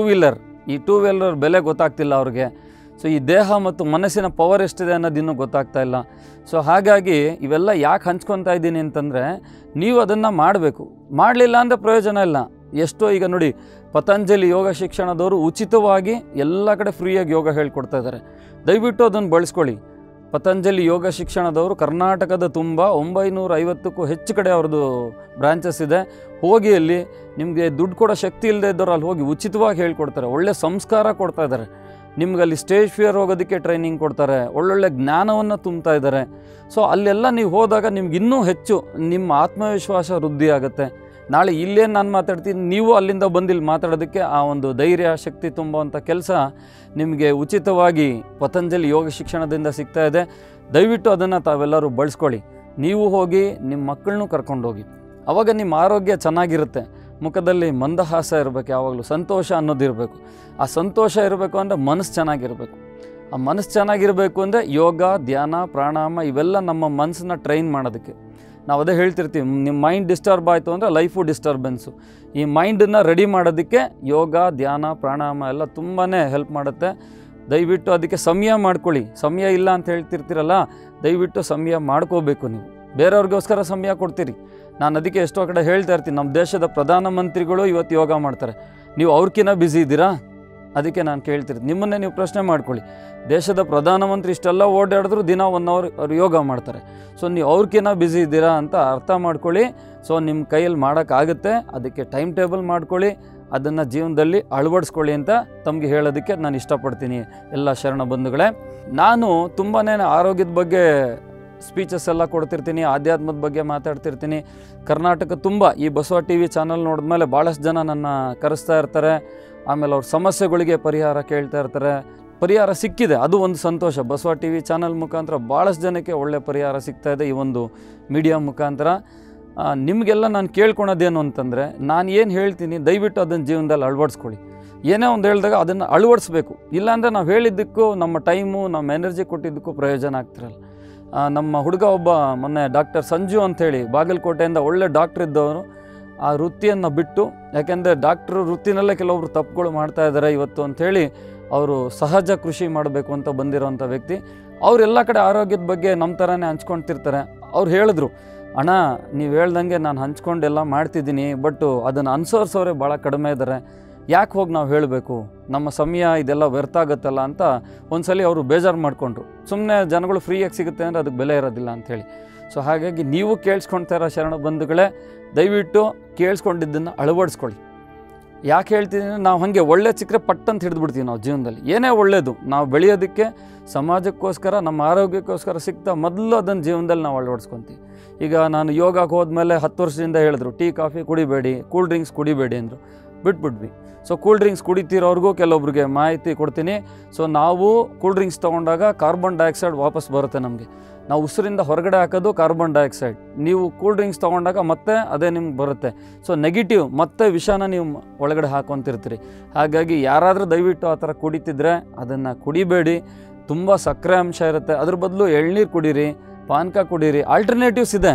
ವೀಲರ್ ಬೆಲೆ ಗೊತ್ತಾಗ್ತಿಲ್ಲ ಅವ್ರಿಗೆ. ಸೊ ಈ ದೇಹ ಮತ್ತು ಮನಸ್ಸಿನ ಪವರ್ ಎಷ್ಟಿದೆ ಅನ್ನೋದು ಇನ್ನೂ ಗೊತ್ತಾಗ್ತಾ ಇಲ್ಲ. ಸೊ ಹಾಗಾಗಿ ಇವೆಲ್ಲ ಯಾಕೆ ಹಂಚ್ಕೊತಾ ಇದ್ದೀನಿ ಅಂತಂದರೆ, ನೀವು ಅದನ್ನು ಮಾಡಬೇಕು. ಮಾಡಲಿಲ್ಲ ಅಂದರೆ ಪ್ರಯೋಜನ ಇಲ್ಲ. ಎಷ್ಟೋ ಈಗ ನೋಡಿ, ಪತಂಜಲಿ ಯೋಗ ಶಿಕ್ಷಣದವರು ಉಚಿತವಾಗಿ ಎಲ್ಲ ಕಡೆ ಫ್ರೀಯಾಗಿ ಯೋಗ ಹೇಳ್ಕೊಡ್ತಾ ಇದ್ದಾರೆ. ದಯವಿಟ್ಟು ಅದನ್ನು ಬಳಸ್ಕೊಳ್ಳಿ. ಪತಂಜಲಿ ಯೋಗ ಶಿಕ್ಷಣದವರು ಕರ್ನಾಟಕದ ತುಂಬ 950ಕ್ಕೂ ಹೆಚ್ಚು ಕಡೆ ಅವ್ರದ್ದು ಬ್ರಾಂಚಸ್ ಇದೆ. ಹೋಗಿ ಅಲ್ಲಿ ನಿಮಗೆ ದುಡ್ಡು ಕೊಡೋ ಶಕ್ತಿ ಇಲ್ಲದೆ ಇದ್ದವರು ಅಲ್ಲಿ ಹೋಗಿ ಉಚಿತವಾಗಿ ಹೇಳ್ಕೊಡ್ತಾರೆ. ಒಳ್ಳೆ ಸಂಸ್ಕಾರ ಕೊಡ್ತಾ ಇದ್ದಾರೆ. ನಿಮ್ಗಲ್ಲಿ ಸ್ಟೇಜ್ ಫಿಯರ್ ಹೋಗೋದಕ್ಕೆ ಟ್ರೈನಿಂಗ್ ಕೊಡ್ತಾರೆ, ಒಳ್ಳೊಳ್ಳೆ ಜ್ಞಾನವನ್ನು ತುಂಬ್ತಾ ಇದ್ದಾರೆ. ಸೊ ಅಲ್ಲೆಲ್ಲ ನೀವು ಹೋದಾಗ ನಿಮ್ಗೆ ಇನ್ನೂ ಹೆಚ್ಚು ನಿಮ್ಮ ಆತ್ಮವಿಶ್ವಾಸ ವೃದ್ಧಿ ಆಗುತ್ತೆ. ನಾಳೆ ಇಲ್ಲೇನು ನಾನು ಮಾತಾಡ್ತೀನಿ, ನೀವು ಅಲ್ಲಿಂದ ಬಂದಿಲ್ಲಿ ಮಾತಾಡೋದಕ್ಕೆ ಆ ಒಂದು ಧೈರ್ಯ ಶಕ್ತಿ ತುಂಬುವಂಥ ಕೆಲಸ ನಿಮಗೆ ಉಚಿತವಾಗಿ ಪತಂಜಲಿ ಯೋಗ ಶಿಕ್ಷಣದಿಂದ ಸಿಗ್ತಾ ಇದೆ. ದಯವಿಟ್ಟು ಅದನ್ನು ತಾವೆಲ್ಲರೂ ಬಳಸ್ಕೊಳ್ಳಿ. ನೀವು ಹೋಗಿ ನಿಮ್ಮ ಮಕ್ಕಳನ್ನೂ ಕರ್ಕೊಂಡೋಗಿ, ಆವಾಗ ನಿಮ್ಮ ಆರೋಗ್ಯ ಚೆನ್ನಾಗಿರುತ್ತೆ. ಮುಖದಲ್ಲಿ ಮಂದಹಾಸ ಇರಬೇಕು, ಯಾವಾಗಲೂ ಸಂತೋಷ ಅನ್ನೋದಿರಬೇಕು. ಆ ಸಂತೋಷ ಇರಬೇಕು ಅಂದರೆ ಮನಸ್ಸು ಚೆನ್ನಾಗಿರಬೇಕು. ಆ ಮನಸ್ಸು ಚೆನ್ನಾಗಿರಬೇಕು ಅಂದರೆ ಯೋಗ, ಧ್ಯಾನ, ಪ್ರಾಣಾಯಾಮ ಇವೆಲ್ಲ ನಮ್ಮ ಮನಸ್ಸನ್ನ ಟ್ರೈನ್ ಮಾಡೋದಕ್ಕೆ. ನಾವು ಅದೇ ಹೇಳ್ತಿರ್ತೀವಿ, ನಿಮ್ಮ ಮೈಂಡ್ ಡಿಸ್ಟರ್ಬ್ ಆಯಿತು ಅಂದರೆ ಲೈಫು ಡಿಸ್ಟರ್ಬೆನ್ಸು. ಈ ಮೈಂಡನ್ನು ರೆಡಿ ಮಾಡೋದಕ್ಕೆ ಯೋಗ, ಧ್ಯಾನ, ಪ್ರಾಣಾಯಾಮ ಎಲ್ಲ ತುಂಬಾ ಹೆಲ್ಪ್ ಮಾಡುತ್ತೆ. ದಯವಿಟ್ಟು ಅದಕ್ಕೆ ಸಮಯ ಮಾಡ್ಕೊಳ್ಳಿ. ಸಮಯ ಇಲ್ಲ ಅಂತ ಹೇಳ್ತಿರ್ತೀರಲ್ಲ, ದಯವಿಟ್ಟು ಸಮಯ ಮಾಡ್ಕೋಬೇಕು. ನೀವು ಬೇರೆಯವ್ರಿಗೋಸ್ಕರ ಸಮಯ ಕೊಡ್ತೀರಿ. ನಾನು ಅದಕ್ಕೆ ಎಷ್ಟೋ ಕಡೆ ಹೇಳ್ತಾ ಇರ್ತೀನಿ, ನಮ್ಮ ದೇಶದ ಪ್ರಧಾನಮಂತ್ರಿಗಳು ಇವತ್ತು ಯೋಗ ಮಾಡ್ತಾರೆ, ನೀವು ಅವ್ರಕ್ಕಿಂತ ಬ್ಯುಸಿ ಇದ್ದೀರಾ? ಅದಕ್ಕೆ ನಾನು ಕೇಳ್ತಿರ್ತೀನಿ, ನಿಮ್ಮನ್ನೇ ನೀವು ಪ್ರಶ್ನೆ ಮಾಡ್ಕೊಳ್ಳಿ. ದೇಶದ ಪ್ರಧಾನಮಂತ್ರಿ ಇಷ್ಟೆಲ್ಲ ಓಡಾಡಿದ್ರು ದಿನ 1 ಅವರ್ ಅವ್ರು ಯೋಗ ಮಾಡ್ತಾರೆ. ಸೊ ನೀವು ಅವ್ರಕ್ಕಿಂತ ಬ್ಯುಸಿ ಇದ್ದೀರಾ ಅಂತ ಅರ್ಥ ಮಾಡ್ಕೊಳ್ಳಿ. ಸೊ ನಿಮ್ಮ ಕೈಯಲ್ಲಿ ಮಾಡೋಕ್ಕಾಗುತ್ತೆ. ಅದಕ್ಕೆ ಟೈಮ್ ಟೇಬಲ್ ಮಾಡ್ಕೊಳ್ಳಿ, ಅದನ್ನು ಜೀವನದಲ್ಲಿ ಅಳವಡಿಸ್ಕೊಳ್ಳಿ ಅಂತ ತಮಗೆ ಹೇಳೋದಕ್ಕೆ ನಾನು ಇಷ್ಟಪಡ್ತೀನಿ. ಎಲ್ಲ ಶರಣ ಬಂಧುಗಳೇ, ನಾನು ತುಂಬಾ ಆರೋಗ್ಯದ ಬಗ್ಗೆ ಸ್ಪೀಚಸ್ ಎಲ್ಲ ಕೊಡ್ತಿರ್ತೀನಿ, ಆಧ್ಯಾತ್ಮದ ಬಗ್ಗೆ ಮಾತಾಡ್ತಿರ್ತೀನಿ. ಕರ್ನಾಟಕ ತುಂಬ ಈ ಬಸವ TV ಚಾನಲ್ ನೋಡಿದ್ಮೇಲೆ ಭಾಳಷ್ಟು ಜನ ನನ್ನ ಕರೆಸ್ತಾ ಇರ್ತಾರೆ. ಆಮೇಲೆ ಅವ್ರ ಸಮಸ್ಯೆಗಳಿಗೆ ಪರಿಹಾರ ಕೇಳ್ತಾ ಇರ್ತಾರೆ. ಪರಿಹಾರ ಸಿಕ್ಕಿದೆ, ಅದು ಒಂದು ಸಂತೋಷ. ಬಸವ TV ಚಾನಲ್ ಮುಖಾಂತರ ಭಾಳಷ್ಟು ಜನಕ್ಕೆ ಒಳ್ಳೆ ಪರಿಹಾರ ಸಿಗ್ತಾಯಿದೆ ಈ ಒಂದು ಮೀಡಿಯಾ ಮುಖಾಂತರ. ನಿಮಗೆಲ್ಲ ನಾನು ಕೇಳ್ಕೊಳೋದೇನು ಅಂತಂದರೆ, ನಾನು ಏನು ಹೇಳ್ತೀನಿ ದಯವಿಟ್ಟು ಅದನ್ನು ಜೀವನದಲ್ಲಿ ಅಳವಡಿಸ್ಕೊಳ್ಳಿ. ಏನೇ ಒಂದು ಹೇಳಿದಾಗ ಅದನ್ನು ಅಳವಡಿಸ್ಬೇಕು. ಇಲ್ಲಾಂದರೆ ನಾವು ಹೇಳಿದ್ದಕ್ಕೂ ನಮ್ಮ ಟೈಮು, ನಮ್ಮ ಎನರ್ಜಿ ಕೊಟ್ಟಿದ್ದಕ್ಕೂ ಪ್ರಯೋಜನ ಆಗ್ತಿರಲ್ಲ. ನಮ್ಮ ಹುಡುಗ ಒಬ್ಬ ಮೊನ್ನೆ ಡಾಕ್ಟರ್ ಸಂಜು ಅಂಥೇಳಿ ಬಾಗಲಕೋಟೆಯಿಂದ ಒಳ್ಳೆ ಡಾಕ್ಟ್ರ್ ಇದ್ದವರು ಆ ವೃತ್ತಿಯನ್ನು ಬಿಟ್ಟು, ಯಾಕೆಂದರೆ ಡಾಕ್ಟ್ರು ವೃತ್ತಿನಲ್ಲೇ ಕೆಲವೊಬ್ರು ತಪ್ಪುಗಳು ಮಾಡ್ತಾ ಇದ್ದಾರೆ ಇವತ್ತು ಅಂಥೇಳಿ ಅವರು ಸಹಜ ಕೃಷಿ ಮಾಡಬೇಕು ಅಂತ ಬಂದಿರೋವಂಥ ವ್ಯಕ್ತಿ. ಅವರೆಲ್ಲ ಕಡೆ ಆರೋಗ್ಯದ ಬಗ್ಗೆ ನಮ್ಮ ಥರನೇ ಹಂಚ್ಕೊಳ್ತಿರ್ತಾರೆ. ಅವ್ರು ಹೇಳಿದ್ರು, ಅಣ್ಣ ನೀವು ಹೇಳ್ದಂಗೆ ನಾನು ಹಂಚ್ಕೊಂಡೆಲ್ಲ ಮಾಡ್ತಿದ್ದೀನಿ, ಬಟ್ ಅದನ್ನು ಅನುಸರಿಸೋರೆ ಭಾಳ ಕಡಿಮೆ ಇದ್ದಾರೆ, ಯಾಕೆ ಹೋಗಿ ನಾವು ಹೇಳಬೇಕು, ನಮ್ಮ ಸಮಯ ಇದೆಲ್ಲ ವ್ಯರ್ಥ ಆಗುತ್ತಲ್ಲ ಅಂತ ಒಂದ್ಸಲಿ ಅವರು ಬೇಜಾರು ಮಾಡಿಕೊಂಡ್ರು. ಸುಮ್ಮನೆ ಜನಗಳು ಫ್ರೀಯಾಗಿ ಸಿಗುತ್ತೆ ಅಂದರೆ ಅದಕ್ಕೆ ಬೆಲೆ ಇರೋದಿಲ್ಲ ಅಂಥೇಳಿ. ಸೊ ಹಾಗಾಗಿ ನೀವು ಕೇಳಿಸ್ಕೊಳ್ತಾ ಇರೋ ಶರಣ ಬಂಧುಗಳೇ, ದಯವಿಟ್ಟು ಕೇಳಿಸ್ಕೊಂಡಿದ್ದನ್ನು ಅಳವಡಿಸ್ಕೊಳ್ಳಿ. ಯಾಕೆ ಹೇಳ್ತಿದ್ದೀನಿ, ನಾವು ಹಾಗೆ ಒಳ್ಳೆ ಸಿಕ್ಕರೆ ಪಟ್ಟಂತ ಹಿಡಿದ್ಬಿಡ್ತೀವಿ. ನಾವು ಜೀವನದಲ್ಲಿ ಏನೇ ಒಳ್ಳೆಯದು ನಾವು ಬೆಳೆಯೋದಕ್ಕೆ, ಸಮಾಜಕ್ಕೋಸ್ಕರ, ನಮ್ಮ ಆರೋಗ್ಯಕ್ಕೋಸ್ಕರ ಸಿಗ್ತಾ ಮೊದಲು ಅದನ್ನು ಜೀವನದಲ್ಲಿ ನಾವು ಅಳವಡಿಸ್ಕೊತೀವಿ. ಈಗ ನಾನು ಯೋಗಕ್ಕೆ ಹೋದ್ಮೇಲೆ 10 ವರ್ಷದಿಂದ ಹೇಳಿದ್ರು ಟೀ ಕಾಫಿ ಕುಡಿಬೇಡಿ, ಕೂಲ್ ಡ್ರಿಂಕ್ಸ್ ಕುಡಿಬೇಡಿ ಅಂದರು. ಬಿಟ್ಬಿಟ್ವಿ. ಸೊ ಕೂಲ್ ಡ್ರಿಂಕ್ಸ್ ಕುಡಿತಿರೋರ್ಗೂ ಕೆಲವೊಬ್ರಿಗೆ ಮಾಹಿತಿ ಕೊಡ್ತೀನಿ. ಸೊ ನಾವು ಕೂಲ್ ಡ್ರಿಂಕ್ಸ್ ತೊಗೊಂಡಾಗ ಕಾರ್ಬನ್ ಡೈಆಕ್ಸೈಡ್ ವಾಪಸ್ ಬರುತ್ತೆ ನಮಗೆ. ನಾವು ಉಸಿರಿಂದ ಹೊರಗಡೆ ಹಾಕೋದು ಕಾರ್ಬನ್ ಡೈಆಕ್ಸೈಡ್. ನೀವು ಕೂಲ್ ಡ್ರಿಂಕ್ಸ್ ತೊಗೊಂಡಾಗ ಮತ್ತೆ ಅದೇ ನಿಮ್ಗೆ ಬರುತ್ತೆ. ಸೊ ನೆಗೆಟಿವ್ ಮತ್ತೆ ವಿಷಾನ ನೀವು ಒಳಗಡೆ ಹಾಕೊತಿರ್ತೀರಿ. ಹಾಗಾಗಿ ಯಾರಾದರೂ ದಯವಿಟ್ಟು ಆ ಥರ ಕುಡಿತಿದ್ರೆ ಅದನ್ನು ಕುಡಿಬೇಡಿ. ತುಂಬ ಸಕ್ಕರೆ ಅಂಶ ಇರುತ್ತೆ. ಅದ್ರ ಬದಲು ಎಳ್ನೀರು ಕುಡೀರಿ, ಪಾನಕ ಕುಡೀರಿ. ಆಲ್ಟರ್ನೇಟಿವ್ಸ್ ಇದೆ.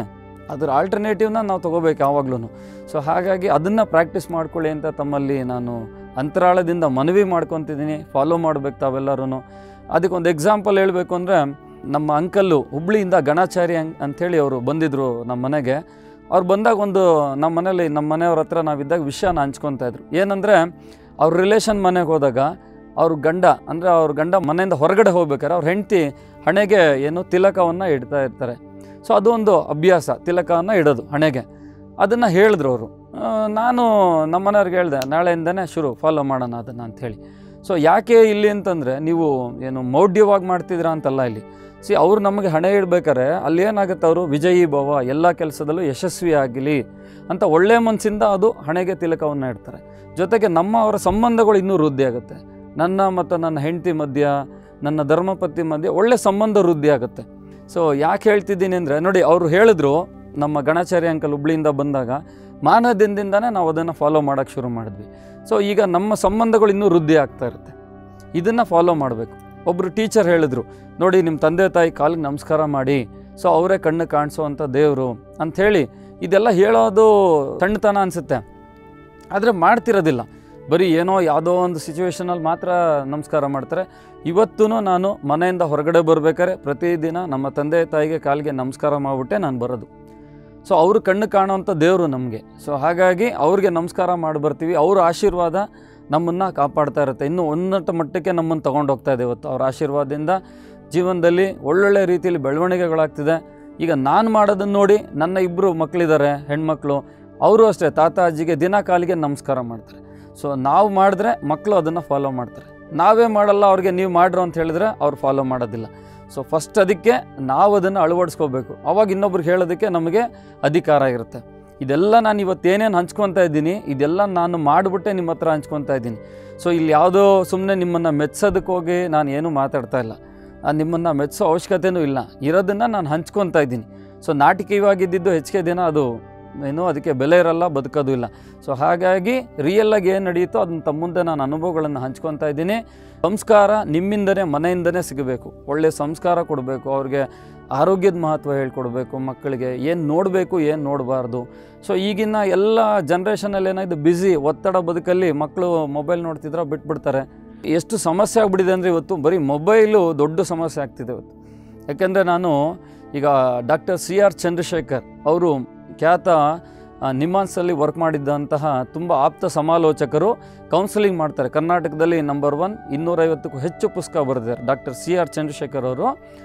ಅದರ ಆಲ್ಟರ್ನೇಟಿವ್ನ ನಾವು ತೊಗೋಬೇಕು ಯಾವಾಗ್ಲೂ. ಸೊ ಹಾಗಾಗಿ ಅದನ್ನು ಪ್ರಾಕ್ಟೀಸ್ ಮಾಡ್ಕೊಳ್ಳಿ ಅಂತ ತಮ್ಮಲ್ಲಿ ನಾನು ಅಂತರಾಳದಿಂದ ಮನವಿ ಮಾಡ್ಕೊತಿದ್ದೀನಿ. ಫಾಲೋ ಮಾಡಬೇಕು ತಾವೆಲ್ಲರೂ. ಅದಕ್ಕೊಂದು ಎಕ್ಸಾಂಪಲ್ ಹೇಳಬೇಕು ಅಂದರೆ, ನಮ್ಮ ಅಂಕಲ್ಲು ಹುಬ್ಳಿಯಿಂದ ಗಣಾಚಾರಿ ಅಂಥೇಳಿ ಅವರು ಬಂದಿದ್ದರು ನಮ್ಮ ಮನೆಗೆ. ಅವ್ರು ಬಂದಾಗ ಒಂದು ನಮ್ಮ ಮನೆಯವ್ರ ಹತ್ರ ನಾವಿದ್ದಾಗ ವಿಷಯನ ಹಂಚ್ಕೊತಾಯಿದ್ರು. ಏನಂದರೆ, ಅವ್ರ ರಿಲೇಷನ್ ಮನೆಗೆ ಹೋದಾಗ ಅವ್ರ ಗಂಡ ಮನೆಯಿಂದ ಹೊರಗಡೆ ಹೋಗ್ಬೇಕಾದ್ರೆ ಅವ್ರ ಹೆಂಡತಿ ಹಣೆಗೆ ತಿಲಕವನ್ನು ಇಡ್ತಾ ಇರ್ತಾರೆ. ಸೊ ಅದು ಒಂದು ಅಭ್ಯಾಸ, ತಿಲಕವನ್ನು ಇಡೋದು ಹಣೆಗೆ. ಅದನ್ನು ಹೇಳಿದ್ರು ಅವರು. ನಾನು ನಮ್ಮ ಮನೆಯವ್ರಿಗೆ ಹೇಳಿದೆ, ನಾಳೆಯಿಂದನೇ ಫಾಲೋ ಮಾಡೋಣ ಅದನ್ನು ಅಂಥೇಳಿ. ಸೊ ಯಾಕೆ ಇಲ್ಲಿ ಅಂತಂದರೆ, ನೀವು ಮೌಢ್ಯವಾಗಿ ಮಾಡ್ತಿದ್ದೀರಾ ಅಂತಲ್ಲ ಇಲ್ಲಿ. ಅವರು ನಮಗೆ ಹಣೆ ಇಡಬೇಕಾರೆ ಅಲ್ಲಿ ಏನಾಗುತ್ತೆ, ಅವರು ವಿಜಯೀ ಭವ, ಎಲ್ಲ ಕೆಲಸದಲ್ಲೂ ಯಶಸ್ವಿ ಆಗಲಿ ಅಂತ ಒಳ್ಳೆಯ ಮನಸ್ಸಿಂದ ಅದು ಹಣೆಗೆ ತಿಲಕವನ್ನು ಇಡ್ತಾರೆ. ಜೊತೆಗೆ ಅವರ ಸಂಬಂಧಗಳು ಇನ್ನೂ ವೃದ್ಧಿ ಆಗುತ್ತೆ. ನನ್ನ ಮತ್ತು ನನ್ನ ಹೆಂಡತಿ ಮಧ್ಯ, ನನ್ನ ಧರ್ಮಪತ್ನಿ ಮಧ್ಯೆ ಒಳ್ಳೆ ಸಂಬಂಧ ವೃದ್ಧಿ ಆಗುತ್ತೆ. ಸೊ ಯಾಕೆ ಹೇಳ್ತಿದ್ದೀನಿ ಅಂದರೆ, ನೋಡಿ, ಅವರು ಹೇಳಿದ್ರು, ನಮ್ಮ ಗಣಾಚಾರಿ ಅಂಕಲ್ ಹುಬ್ಳಿಯಿಂದ ಬಂದಾಗ ಮಾನದಿಂದನೇ ನಾವು ಅದನ್ನು ಫಾಲೋ ಮಾಡೋಕ್ಕೆ ಶುರು ಮಾಡಿದ್ವಿ. ಸೊ ಈಗ ನಮ್ಮ ಸಂಬಂಧಗಳು ಇನ್ನೂ ವೃದ್ಧಿ ಆಗ್ತಾ ಇರುತ್ತೆ. ಇದನ್ನು ಫಾಲೋ ಮಾಡಬೇಕು. ಒಬ್ಬರು ಟೀಚರ್ ಹೇಳಿದ್ರು, ನೋಡಿ, ನಿಮ್ಮ ತಂದೆ ತಾಯಿ ಕಾಲಿಗೆ ನಮಸ್ಕಾರ ಮಾಡಿ, ಸೊ ಅವರೇ ಕಣ್ಣು ಕಾಣಿಸೋವಂಥ ದೇವರು ಅಂಥೇಳಿ. ಇದೆಲ್ಲ ಹೇಳೋದು ಸಣ್ಣತನ ಅನಿಸುತ್ತೆ, ಆದರೆ ಮಾಡ್ತಿರೋದಿಲ್ಲ. ಬರೀ ಯಾವುದೋ ಒಂದು ಸಿಚುವೇಷನಲ್ಲಿ ಮಾತ್ರ ನಮಸ್ಕಾರ ಮಾಡ್ತಾರೆ. ಇವತ್ತೂ ನಾನು ಮನೆಯಿಂದ ಹೊರಗಡೆ ಬರಬೇಕಾದ್ರೆ ಪ್ರತಿದಿನ ನಮ್ಮ ತಂದೆ ತಾಯಿಗೆ ಕಾಲಿಗೆ ನಮಸ್ಕಾರ ಮಾಡಿಬಿಟ್ಟೆ ನಾನು ಬರೋದು. ಸೊ ಅವರು ಕಣ್ಣು ಕಾಣುವಂಥ ದೇವರು ನಮಗೆ. ಸೊ ಹಾಗಾಗಿ ಅವ್ರಿಗೆ ನಮಸ್ಕಾರ ಮಾಡಿ ಬರ್ತೀವಿ. ಅವ್ರ ಆಶೀರ್ವಾದ ನಮ್ಮನ್ನು ಕಾಪಾಡ್ತಾ ಇರುತ್ತೆ. ಇನ್ನೂ ಉನ್ನತ ಮಟ್ಟಕ್ಕೆ ನಮ್ಮನ್ನು ತೊಗೊಂಡು ಹೋಗ್ತಾ ಇದೆ. ಇವತ್ತು ಅವ್ರ ಆಶೀರ್ವಾದದಿಂದ ಜೀವನದಲ್ಲಿ ಒಳ್ಳೊಳ್ಳೆ ರೀತಿಯಲ್ಲಿ ಬೆಳವಣಿಗೆಗಳಾಗ್ತಿದೆ. ಈಗ ನಾನು ಮಾಡೋದನ್ನು ನೋಡಿ ನನ್ನ 2 ಮಕ್ಕಳಿದ್ದಾರೆ, ಹೆಣ್ಮಕ್ಳು. ಅವರು ಅಷ್ಟೇ ತಾತ ಅಜ್ಜಿಗೆ ದಿನ ಕಾಲಿಗೆ ನಮಸ್ಕಾರ ಮಾಡ್ತಾರೆ. ಸೊ ನಾವು ಮಾಡಿದ್ರೆ ಮಕ್ಕಳು ಅದನ್ನು ಫಾಲೋ ಮಾಡ್ತಾರೆ. ನಾವೇ ಮಾಡಲ್ಲ, ಅವ್ರಿಗೆ ನೀವು ಮಾಡ್ರು ಅಂತ ಹೇಳಿದ್ರೆ ಅವ್ರು ಫಾಲೋ ಮಾಡೋದಿಲ್ಲ. ಸೊ ಫಸ್ಟ್ ಅದಕ್ಕೆ ನಾವು ಅದನ್ನು ಅಳವಡಿಸ್ಕೋಬೇಕು. ಆವಾಗ ಇನ್ನೊಬ್ರಿಗೆ ಹೇಳೋದಕ್ಕೆ ನಮಗೆ ಅಧಿಕಾರ ಇರುತ್ತೆ. ಇದೆಲ್ಲ ನಾನು ಇವತ್ತೇನೇನು ಹಂಚ್ಕೊತಾ ಇದ್ದೀನಿ, ಇದೆಲ್ಲ ನಾನು ಮಾಡಿಬಿಟ್ಟೆ ನಿಮ್ಮ ಹತ್ರ ಹಂಚ್ಕೊತಾ ಇದ್ದೀನಿ. ಸೊ ಇಲ್ಲಿ ಯಾವುದೋ ಸುಮ್ಮನೆ ನಿಮ್ಮನ್ನು ಮೆಚ್ಚೋದಕ್ಕೆ ಹೋಗಿ ನಾನು ಏನೂ ಮಾತಾಡ್ತಾ ಇಲ್ಲ. ನಾನು ನಿಮ್ಮನ್ನು ಮೆಚ್ಚೋ ಅವಶ್ಯಕತೆಯೂ ಇಲ್ಲ. ಇರೋದನ್ನು ನಾನು ಹಂಚ್ಕೊತಾ ಇದ್ದೀನಿ. ಸೊ ನಾಟಕೀಯವಾಗಿದ್ದು ಹೆಚ್ಚಿಗೆ ದಿನ ಅದು ಅದಕ್ಕೆ ಬೆಲೆ ಇರಲ್ಲ, ಬದುಕೋದು ಇಲ್ಲ. ಸೊ ಹಾಗಾಗಿ ರಿಯಲ್ಲಾಗಿ ಏನು ನಡೆಯುತ್ತೋ ಅದನ್ನು ತಮ್ಮ ಮುಂದೆ ನಾನು ಅನುಭವಗಳನ್ನು ಹಂಚ್ಕೊತಾ ಇದ್ದೀನಿ. ಸಂಸ್ಕಾರ ನಿಮ್ಮಿಂದನೇ, ಮನೆಯಿಂದನೇ ಸಿಗಬೇಕು. ಒಳ್ಳೆಯ ಸಂಸ್ಕಾರ ಕೊಡಬೇಕು. ಅವ್ರಿಗೆ ಆರೋಗ್ಯದ ಮಹತ್ವ ಹೇಳ್ಕೊಡ್ಬೇಕು. ಮಕ್ಕಳಿಗೆ ಏನು ನೋಡಬೇಕು, ಏನು ನೋಡಬಾರ್ದು. ಸೊ ಈಗಿನ ಎಲ್ಲ ಜನ್ರೇಷನಲ್ಲಿ ಏನಾಗಿದೆ, ಬ್ಯುಸಿ, ಒತ್ತಡ ಬದುಕಲ್ಲಿ ಮಕ್ಕಳು ಮೊಬೈಲ್ ನೋಡ್ತಿದ್ರೆ ಬಿಟ್ಬಿಡ್ತಾರೆ. ಎಷ್ಟು ಸಮಸ್ಯೆ ಆಗಿಬಿಟ್ಟಿದೆ ಅಂದರೆ ಇವತ್ತು ಬರೀ ಮೊಬೈಲು ದೊಡ್ಡ ಸಮಸ್ಯೆ ಆಗ್ತಿದೆ ಇವತ್ತು. ಯಾಕೆಂದರೆ ನಾನು ಈಗ ಡಾಕ್ಟರ್ CR ಚಂದ್ರಶೇಖರ್ ಅವರು ಖ್ಯಾತ ನಿಮ್ಹಾನ್ಸಲ್ಲಿ ವರ್ಕ್ ಮಾಡಿದ್ದಂತಹ ತುಂಬ ಆಪ್ತ ಸಮಾಲೋಚಕರು, ಕೌನ್ಸಿಲಿಂಗ್ ಮಾಡ್ತಾರೆ. ಕರ್ನಾಟಕದಲ್ಲಿ ನಂಬರ್ 1, 250ಕ್ಕೂ ಹೆಚ್ಚು ಪುಸ್ತಕ ಬರೆದಿದ್ದಾರೆ ಡಾಕ್ಟರ್ CR ಚಂದ್ರಶೇಖರ್ ಅವರು.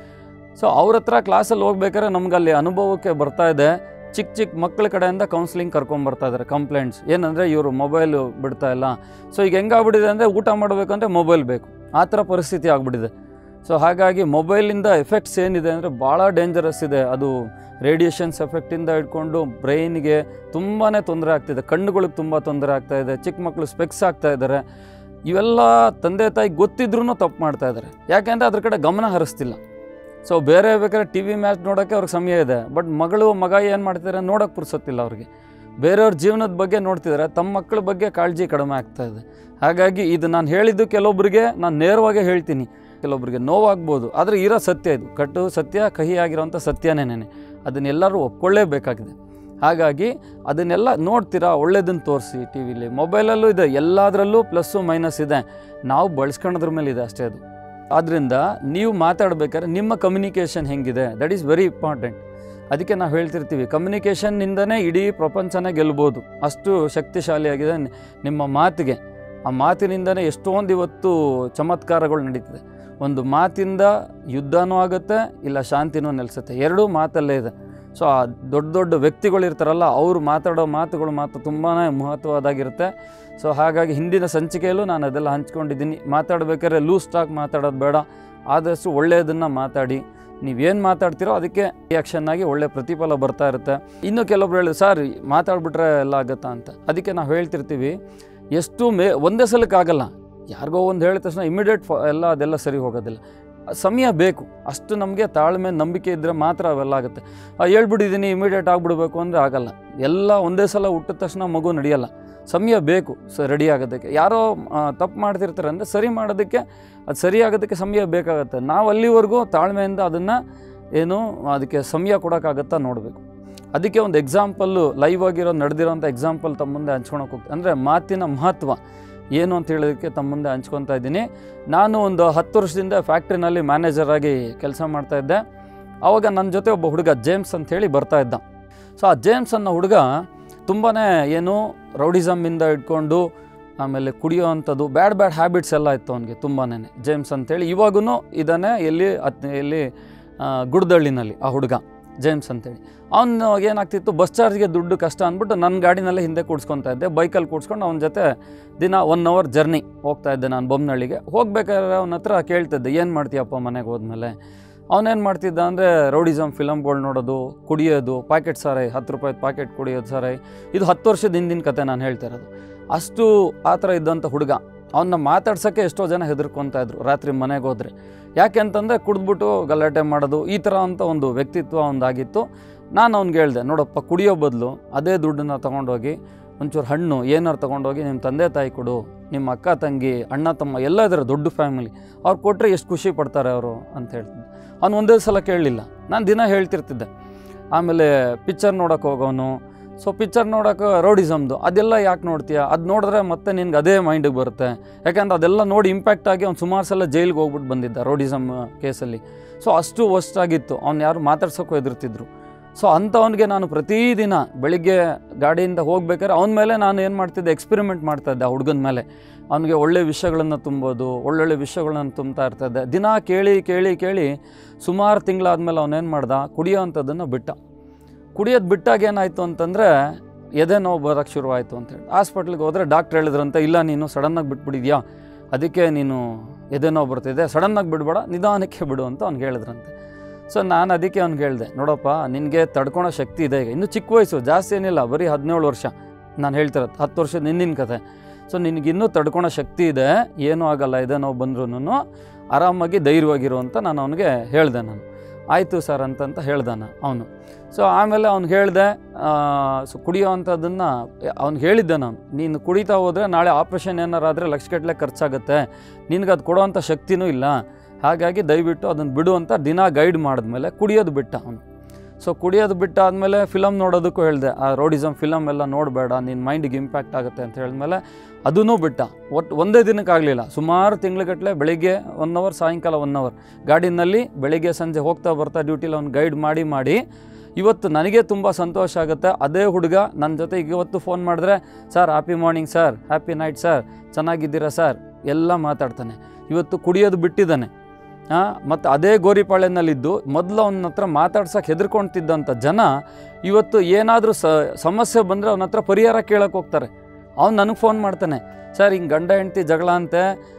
ಸೊ ಅವ್ರ ಹತ್ರ ಕ್ಲಾಸಲ್ಲಿ ಹೋಗ್ಬೇಕಾದ್ರೆ ನಮಗಲ್ಲಿ ಅನುಭವಕ್ಕೆ ಬರ್ತಾ ಇದೆ, ಚಿಕ್ಕ ಮಕ್ಕಳ ಕಡೆಯಿಂದ ಕೌನ್ಸಿಲಿಂಗ್ ಕರ್ಕೊಂಬರ್ತಾ ಇದ್ದಾರೆ. ಕಂಪ್ಲೇಂಟ್ಸ್ ಏನಂದರೆ, ಇವರು ಮೊಬೈಲು ಬಿಡ್ತಾ ಇಲ್ಲ. ಸೊ ಈಗ ಹೆಂಗಾಗ್ಬಿಟ್ಟಿದೆ ಅಂದರೆ, ಊಟ ಮಾಡಬೇಕಂದ್ರೆ ಮೊಬೈಲ್ ಬೇಕು, ಆ ಥರ ಪರಿಸ್ಥಿತಿ ಆಗಿಬಿಟ್ಟಿದೆ. ಸೊ ಹಾಗಾಗಿ ಮೊಬೈಲಿಂದ ಎಫೆಕ್ಟ್ಸ್ ಏನಿದೆ ಅಂದರೆ ಭಾಳ ಡೇಂಜರಸ್ ಇದೆ. ಅದು ರೇಡಿಯೇಷನ್ಸ್ ಎಫೆಕ್ಟಿಂದ ಹಿಡ್ಕೊಂಡು ಬ್ರೈನ್ಗೆ ತುಂಬಾ ತೊಂದರೆ ಆಗ್ತಿದೆ, ಕಣ್ಣುಗಳಿಗೆ ತುಂಬ ತೊಂದರೆ ಆಗ್ತಾಯಿದೆ. ಚಿಕ್ಕ ಮಕ್ಕಳು ಸ್ಪೆಕ್ಸ್ ಆಗ್ತಾ ಇದ್ದಾರೆ. ಇವೆಲ್ಲ ತಂದೆ ತಾಯಿ ಗೊತ್ತಿದ್ರೂ ತಪ್ಪು ಮಾಡ್ತಾ ಇದ್ದಾರೆ. ಯಾಕೆಂದರೆ ಅದ್ರ ಕಡೆ ಗಮನ ಹರಿಸ್ತಿಲ್ಲ. ಸೊ ಬೇರೆ ಬೇಕಾದ್ರೆ TV ಮ್ಯಾಚ್ ನೋಡೋಕ್ಕೆ ಅವ್ರಿಗೆ ಸಮಯ ಇದೆ, ಬಟ್ ಮಗ ಏನು ಮಾಡ್ತಿದ್ದಾರೆ ನೋಡೋಕ್ಕೆ ಪುರ್ಸೊತ್ತಿಲ್ಲ ಅವ್ರಿಗೆ. ಬೇರೆಯವ್ರ ಜೀವನದ ಬಗ್ಗೆ ನೋಡ್ತಿದ್ದಾರೆ, ತಮ್ಮ ಮಕ್ಕಳ ಬಗ್ಗೆ ಕಾಳಜಿ ಕಡಿಮೆ ಆಗ್ತಾಯಿದೆ. ಹಾಗಾಗಿ ಇದು ನಾನು ಹೇಳಿದ್ದು ಕೆಲವೊಬ್ಬರಿಗೆ ನಾನು ನೇರವಾಗಿ ಹೇಳ್ತೀನಿ, ಕೆಲವೊಬ್ಬರಿಗೆ ನೋವಾಗ್ಬೋದು, ಆದರೆ ಇರೋ ಸತ್ಯ ಇದು, ಕಟ್ಟು ಸತ್ಯ, ಕಹಿ ಆಗಿರೋಂಥ ಸತ್ಯನೇ. ಅದನ್ನೆಲ್ಲರೂ ಒಪ್ಕೊಳ್ಳೇಬೇಕಾಗಿದೆ. ಹಾಗಾಗಿ ಅದನ್ನೆಲ್ಲ ನೋಡ್ತೀರಾ, ಒಳ್ಳೇದನ್ನು ತೋರಿಸಿ. ಟಿವಿಲಿ, ಮೊಬೈಲಲ್ಲೂ ಇದೆ, ಎಲ್ಲದರಲ್ಲೂ ಪ್ಲಸ್ಸು ಮೈನಸ್ ಇದೆ. ನಾವು ಬಳಸ್ಕೊಳ್ಳೋದ್ರ ಮೇಲೆ ಇದೆ ಅಷ್ಟೇ ಅದು. ಆದ್ದರಿಂದ ನೀವು ಮಾತಾಡಬೇಕಾದ್ರೆ ನಿಮ್ಮ ಕಮ್ಯುನಿಕೇಷನ್ ಹೆಂಗಿದೆ, ದಟ್ ಈಸ್ ವೆರಿ ಇಂಪಾರ್ಟೆಂಟ್. ಅದಕ್ಕೆ ನಾವು ಹೇಳ್ತಿರ್ತೀವಿ, ಕಮ್ಯುನಿಕೇಷನ್ನಿಂದನೇ ಇಡೀ ಪ್ರಪಂಚನೇ ಗೆಲ್ಬೋದು, ಅಷ್ಟು ಶಕ್ತಿಶಾಲಿಯಾಗಿದೆ ನಿಮ್ಮ ಮಾತಿಗೆ. ಆ ಮಾತಿನಿಂದನೇ ಎಷ್ಟೊಂದು ಇವತ್ತು ಚಮತ್ಕಾರಗಳು ನಡೀತಿದೆ. ಒಂದು ಮಾತಿಂದ ಯುದ್ಧನೂ ಆಗುತ್ತೆ, ಇಲ್ಲ ಶಾಂತಿನೂ ನೆಲೆಸುತ್ತೆ. ಎರಡೂ ಮಾತಲ್ಲೇ ಇದೆ. ಸೊ ಆ ದೊಡ್ಡ ದೊಡ್ಡ ವ್ಯಕ್ತಿಗಳಿರ್ತಾರಲ್ಲ, ಅವರು ಮಾತಾಡೋ ಮಾತುಗಳು ತುಂಬಾ ಮಹತ್ವದಾಗಿರುತ್ತೆ. ಸೊ ಹಾಗಾಗಿ ಹಿಂದಿನ ಸಂಚಿಕೆಯಲ್ಲೂ ನಾನು ಅದೆಲ್ಲ ಹಂಚ್ಕೊಂಡಿದ್ದೀನಿ. ಮಾತಾಡಬೇಕಾದ್ರೆ ಲೂಸ್ ಟಾಕ್ ಮಾತಾಡೋದು ಬೇಡ, ಆದಷ್ಟು ಒಳ್ಳೆಯದನ್ನು ಮಾತಾಡಿ. ನೀವೇನು ಮಾತಾಡ್ತೀರೋ ಅದಕ್ಕೆ ರಿಯಾಕ್ಷನ್ ಆಗಿ ಒಳ್ಳೆ ಪ್ರತಿಫಲ ಬರ್ತಾ ಇರುತ್ತೆ. ಇನ್ನು ಕೆಲವೊಬ್ರು ಹೇಳಿ, ಸರ್ ಮಾತಾಡ್ಬಿಟ್ರೆ ಎಲ್ಲ ಆಗುತ್ತಾ ಅಂತ. ಅದಕ್ಕೆ ನಾವು ಹೇಳ್ತಿರ್ತೀವಿ, ಎಷ್ಟು ಒಂದೇ ಸಲಕ್ಕಾಗಲ್ಲ. ಯಾರಿಗೋ ಒಂದು ಹೇಳಿದ ತಕ್ಷಣ ಇಮಿಡಿಯೇಟ್ ಅದೆಲ್ಲ ಸರಿ ಹೋಗೋದಿಲ್ಲ, ಸಮಯ ಬೇಕು. ಅಷ್ಟು ನಮಗೆ ತಾಳ್ಮೆ, ನಂಬಿಕೆ ಇದ್ದರೆ ಮಾತ್ರ ಅವೆಲ್ಲ ಆಗುತ್ತೆ. ಹೇಳ್ಬಿಟ್ಟಿದ್ದೀನಿ ಇಮಿಡಿಯೇಟ್ ಆಗಿಬಿಡ್ಬೇಕು ಅಂದರೆ ಆಗಲ್ಲ. ಎಲ್ಲ ಒಂದೇ ಸಲ ಹುಟ್ಟಿದ ತಕ್ಷಣ ಮಗು ನಡೆಯಲ್ಲ, ಸಮಯ ಬೇಕು ರೆಡಿ ಆಗೋದಕ್ಕೆ. ಯಾರೋ ತಪ್ಪು ಮಾಡ್ತಿರ್ತಾರೆ ಅಂದರೆ ಸರಿ ಮಾಡೋದಕ್ಕೆ, ಅದು ಸರಿ ಆಗೋದಕ್ಕೆ ಸಮಯ ಬೇಕಾಗುತ್ತೆ. ನಾವು ಅಲ್ಲಿವರೆಗೂ ತಾಳ್ಮೆಯಿಂದ ಅದನ್ನು ಅದಕ್ಕೆ ಸಮಯ ಕೊಡೋಕ್ಕಾಗತ್ತಾ ನೋಡಬೇಕು. ಅದಕ್ಕೆ ಒಂದು ಎಕ್ಸಾಂಪಲ್ಲು ಲೈವ್ ಆಗಿರೋ ನಡೆದಿರೋಂಥ ಎಕ್ಸಾಂಪಲ್ ತಮ್ಮ ಮುಂದೆ ಹಂಚ್ಕೊಳಕ್ಕೆ ಹೋಗ್ತೀನಿ. ಅಂದರೆ ಮಾತಿನ ಮಹತ್ವ ಏನು ಅಂತ ಹೇಳೋದಕ್ಕೆ ತಮ್ಮ ಮುಂದೆ ಹಂಚ್ಕೊತಾ ಇದ್ದೀನಿ. ನಾನು ಒಂದು 10 ವರ್ಷದಿಂದ ಫ್ಯಾಕ್ಟ್ರಿನಲ್ಲಿ ಮ್ಯಾನೇಜರಾಗಿ ಕೆಲಸ ಮಾಡ್ತಾಯಿದ್ದೆ. ಆವಾಗ ನನ್ನ ಜೊತೆ ಒಬ್ಬ ಹುಡುಗ ಜೇಮ್ಸ್ ಅಂಥೇಳಿ ಬರ್ತಾಯಿದ್ದ. ಸೊ ಆ ಜೇಮ್ಸ್ ಅನ್ನೋ ಹುಡುಗ ತುಂಬಾ ಏನು ರೌಡಿಸಮ್ಮಿಂದ ಇಟ್ಕೊಂಡು ಆಮೇಲೆ ಕುಡಿಯೋ ಅಂಥದ್ದು ಬ್ಯಾಡ್ ಹ್ಯಾಬಿಟ್ಸ್ ಎಲ್ಲ ಇತ್ತು ಅವನಿಗೆ ತುಂಬಾ. ಜೇಮ್ಸ್ ಅಂಥೇಳಿ ಇವಾಗೂ ಇದ್ದಾನೆ ಎಲ್ಲಿ ಗುಡ್ದಳ್ಳಿನಲ್ಲಿ ಆ ಹುಡುಗ ಜೇಮ್ಸ್ ಅಂತೇಳಿ. ಅವನು ಏನಾಗ್ತಿತ್ತು, ಬಸ್ ಚಾರ್ಜ್ಗೆ ದುಡ್ಡು ಕಷ್ಟ ಅಂದ್ಬಿಟ್ಟು ನನ್ನ ಗಾಡಿನಲ್ಲೇ ಹಿಂದೆ ಕೂಡ್ಸ್ಕೊತಾ ಇದ್ದೆ. ಬೈಕಲ್ಲಿ ಕೂಡ್ಸ್ಕೊಂಡು ಅವನ ಜೊತೆ ದಿನ 1 ಅವರ್ ಜರ್ನಿ ಹೋಗ್ತಾಯಿದ್ದೆ ನಾನು ಬೊಮ್ಮನಹಳ್ಳಿಗೆ. ಹೋಗ್ಬೇಕಾದ್ರೆ ಅವನ ಹತ್ರ ಕೇಳ್ತಿದ್ದೆ, ಏನು ಮಾಡ್ತೀಯಪ್ಪ ಮನೆಗೆ ಹೋದ್ಮೇಲೆ. ಅವನೇನು ಮಾಡ್ತಿದ್ದ ಅಂದರೆ ರೌಡಿಸಮ್ ಫಿಲಮ್ಗಳು ನೋಡೋದು, ಕುಡಿಯೋದು, ಪ್ಯಾಕೆಟ್ ಸಾರಾಯಿ 10 ರೂಪಾಯಿ ಪ್ಯಾಕೆಟ್ ಕುಡಿಯೋದು ಸಾರಾಯಿ. ಇದು 10 ವರ್ಷದ ಹಿಂದಿನ ಕತೆ ನಾನು ಹೇಳ್ತಾ ಇರೋದು. ಅಷ್ಟು ಆ ಥರ ಇದ್ದಂಥ ಹುಡುಗ. ಅವನ್ನ ಮಾತಾಡ್ಸೋಕ್ಕೆ ಎಷ್ಟೋ ಜನ ಹೆದರ್ಕೊತಾ ಇದ್ರು ರಾತ್ರಿ ಮನೆಗೆ ಹೋದರೆ. ಯಾಕೆ ಅಂತಂದರೆ ಕುಡಿದ್ಬಿಟ್ಟು ಗಲಾಟೆ ಮಾಡೋದು, ಈ ಥರ ಅಂತ ಒಂದು ವ್ಯಕ್ತಿತ್ವ ಒಂದಾಗಿತ್ತು. ನಾನು ಅವ್ನಿಗೆ ಹೇಳಿದೆ, ನೋಡಪ್ಪ ಕುಡಿಯೋ ಬದಲು ಅದೇ ದುಡ್ಡನ್ನು ತೊಗೊಂಡೋಗಿ ಒಂಚೂರು ಹಣ್ಣು ಏನಾರು ತೊಗೊಂಡೋಗಿ ನಿಮ್ಮ ತಂದೆ ತಾಯಿ ಕೊಡು, ನಿಮ್ಮ ಅಕ್ಕ ತಂಗಿ ಅಣ್ಣ ತಮ್ಮ ಎಲ್ಲ ಇದ್ದಾರೆ, ದೊಡ್ಡ ಫ್ಯಾಮಿಲಿ, ಅವ್ರು ಕೊಟ್ಟರೆ ಎಷ್ಟು ಖುಷಿ ಪಡ್ತಾರೆ ಅವರು ಅಂತ ಹೇಳ್ತಿದ್ದೆ. ಅವ್ನು ಒಂದೇ ಸಲ ಕೇಳಲಿಲ್ಲ, ನಾನು ದಿನ ಹೇಳ್ತಿರ್ತಿದ್ದೆ. ಆಮೇಲೆ ಪಿಕ್ಚರ್ ನೋಡೋಕೆ ಹೋಗೋನು. ಸೊ ಪಿಕ್ಚರ್ ನೋಡೋಕೆ ರೌಡಿಸಮ್ದು ಅದೆಲ್ಲ ಯಾಕೆ ನೋಡ್ತೀಯ, ಅದು ನೋಡಿದ್ರೆ ಮತ್ತೆ ನಿನ್ಗೆ ಅದೇ ಮೈಂಡಿಗೆ ಬರುತ್ತೆ. ಯಾಕೆಂದ್ರೆ ಅದೆಲ್ಲ ನೋಡಿ ಇಂಪ್ಯಾಕ್ಟ್ ಆಗಿ ಅವ್ನು ಸುಮಾರು ಸಲ ಜೈಲಿಗೆ ಹೋಗ್ಬಿಟ್ಟು ಬಂದಿದ್ದ ರೌಡಿಸಮ್ ಕೇಸಲ್ಲಿ. ಸೊ ಅಷ್ಟು ವರ್ಸ್ಟಾಗಿತ್ತು, ಅವ್ನು ಯಾರು ಮಾತಾಡ್ಸೋಕ್ಕೂ ಹೆದರ್ತಿದ್ರು. ಸೊ ಅಂಥವನಿಗೆ ನಾನು ಪ್ರತಿದಿನ ಬೆಳಿಗ್ಗೆ ಗಾಡಿಯಿಂದ ಹೋಗ್ಬೇಕಾದ್ರೆ ಅವನ ಮೇಲೆ ನಾನು ಏನು ಮಾಡ್ತಿದ್ದೆ, ಎಕ್ಸ್ಪೆರಿಮೆಂಟ್ ಮಾಡ್ತಾಯಿದ್ದೆ. ಆ ಹುಡುಗನ ಮೇಲೆ ಅವನಿಗೆ ಒಳ್ಳೆ ವಿಷಯಗಳನ್ನು ತುಂಬೋದು, ಒಳ್ಳೊಳ್ಳೆ ವಿಷಯಗಳನ್ನ ತುಂಬ್ತಾ ಇರ್ತಾಯಿದ್ದೆ. ದಿನ ಕೇಳಿ ಸುಮಾರು ತಿಂಗಳಾದಮೇಲೆ ಅವನೇನು ಮಾಡ್ದ, ಕುಡಿಯೋ ಅಂಥದ್ದನ್ನು ಬಿಟ್ಟ. ಕುಡಿಯೋದು ಬಿಟ್ಟಾಗ ಏನಾಯಿತು ಅಂತಂದರೆ ಎದೆ ನೋವು ಬರೋಕ್ಕೆ ಶುರುವಾಯಿತು ಅಂತೇಳಿ ಹಾಸ್ಪಿಟ್ಲಿಗೆ ಹೋದರೆ ಡಾಕ್ಟ್ರ್ ಹೇಳಿದ್ರಂತೆ, ಇಲ್ಲ ನೀನು ಸಡನ್ನಾಗಿ ಬಿಟ್ಬಿಟ್ಟಿದ್ಯಾ, ಅದಕ್ಕೆ ನೀನು ಎದೆ ನೋವು ಬರ್ತಿದೆ, ಸಡನ್ನಾಗಿ ಬಿಡಬೇಡ, ನಿಧಾನಕ್ಕೆ ಬಿಡು ಅಂತ ಅವ್ನಿಗೆ ಹೇಳಿದ್ರಂತೆ. ಸೊ ನಾನು ಅದಕ್ಕೆ ಅವ್ನಿಗೆ ಹೇಳಿದೆ, ನೋಡಪ್ಪ ನಿನಗೆ ತಡ್ಕೊಳೋ ಶಕ್ತಿ ಇದೆ. ಈಗ ಇನ್ನೂ ಚಿಕ್ಕ ವಯಸ್ಸು, ಜಾಸ್ತಿ ಏನಿಲ್ಲ, ಬರೀ 17 ವರ್ಷ ನಾನು ಹೇಳ್ತಿರೋದು, 10 ವರ್ಷದ ಹಿಂದಿನ ಕತೆ. ಸೊ ನಿನಗಿನ್ನೂ ತಡ್ಕೊಳೋ ಶಕ್ತಿ ಇದೆ, ಏನೂ ಆಗಲ್ಲ, ಎದೆ ನೋವು ಬಂದ್ರೂ ಆರಾಮಾಗಿ ಧೈರ್ಯವಾಗಿರು ಅಂತ ನಾನು ಅವನಿಗೆ ಹೇಳಿದೆ. ನಾನು ಆಯಿತು ಸರ್ ಅಂತ ಹೇಳ್ದಾನ ಅವನು. ಸೊ ಆಮೇಲೆ ಅವ್ನಿಗೆ ಹೇಳಿದೆ, ಸೊ ಕುಡಿಯೋ ಅಂಥದ್ದನ್ನು ಅವ್ನಿಗೆ ಹೇಳಿದ್ದೆ ನಾನು, ನೀನು ಕುಡಿತಾ ಹೋದರೆ ನಾಳೆ ಆಪ್ರೇಷನ್ ಏನಾರಾದರೆ ಲಕ್ಷಗಟ್ಟಲೆ ಖರ್ಚಾಗುತ್ತೆ, ನಿನಗದು ಕೊಡೋವಂಥ ಶಕ್ತಿನೂ ಇಲ್ಲ, ಹಾಗಾಗಿ ದಯವಿಟ್ಟು ಅದನ್ನು ಬಿಡು ಅಂತ ದಿನ ಗೈಡ್ ಮಾಡಿದ್ಮೇಲೆ ಕುಡಿಯೋದು ಬಿಟ್ಟ ಅವನು. ಸೊ ಕುಡಿಯೋದು ಬಿಟ್ಟ ಆದಮೇಲೆ ಫಿಲಮ್ ನೋಡೋದಕ್ಕೂ ಹೇಳಿದೆ, ಆ ರೌಡಿಸಮ್ ಫಿಲಮ್ ಎಲ್ಲ ನೋಡಬೇಡ, ನಿನ್ನ ಮೈಂಡಿಗೆ ಇಂಪ್ಯಾಕ್ಟ್ ಆಗುತ್ತೆ ಅಂತ ಹೇಳಿದ್ಮೇಲೆ ಅದನ್ನೂ ಬಿಟ್ಟ. ಒಂದೇ ದಿನಕ್ಕಾಗಲಿಲ್ಲ, ಸುಮಾರು ತಿಂಗಳುಗಟ್ಟಲೆ ಬೆಳಿಗ್ಗೆ 1 ಅವರ್, ಸಾಯಂಕಾಲ 1 ಅವರ್ ಗಾಡಿನಲ್ಲಿ ಬೆಳಿಗ್ಗೆ ಸಂಜೆ ಹೋಗ್ತಾ ಬರ್ತಾ ಡ್ಯೂಟಿಲಿ ಅವ್ನು ಗೈಡ್ ಮಾಡಿ ಇವತ್ತು ನನಗೆ ತುಂಬ ಸಂತೋಷ ಆಗುತ್ತೆ. ಅದೇ ಹುಡುಗ ನನ್ನ ಜೊತೆ ಇವತ್ತು ಫೋನ್ ಮಾಡಿದ್ರೆ, sir happy morning sir, happy night sir, ಚೆನ್ನಾಗಿದ್ದೀರಾ ಸರ್ ಎಲ್ಲ ಮಾತಾಡ್ತಾನೆ. ಇವತ್ತು ಕುಡಿಯೋದು ಬಿಟ್ಟಿದ್ದಾನೆ. ಮತ್ತು ಅದೇ ಗೋರಿಪಾಳ್ಯನಲ್ಲಿದ್ದು ಮೊದಲು ಅವನ ಹತ್ರ ಮಾತಾಡ್ಸೋಕೆ ಹೆದರ್ಕೊಳ್ತಿದ್ದಂಥ ಜನ ಇವತ್ತು ಏನಾದರೂ ಸಮಸ್ಯೆ ಬಂದರೆ ಅವನ ಹತ್ರ ಪರಿಹಾರ ಕೇಳೋಕೆ ಹೋಗ್ತಾರೆ. ಅವ್ನು ನನಗೆ ಫೋನ್ ಮಾಡ್ತಾನೆ, ಸರ್ ಹಿಂಗೆ ಗಂಡ ಹೆಂಡ್ತಿ ಜಗಳ ಅಂತೆ,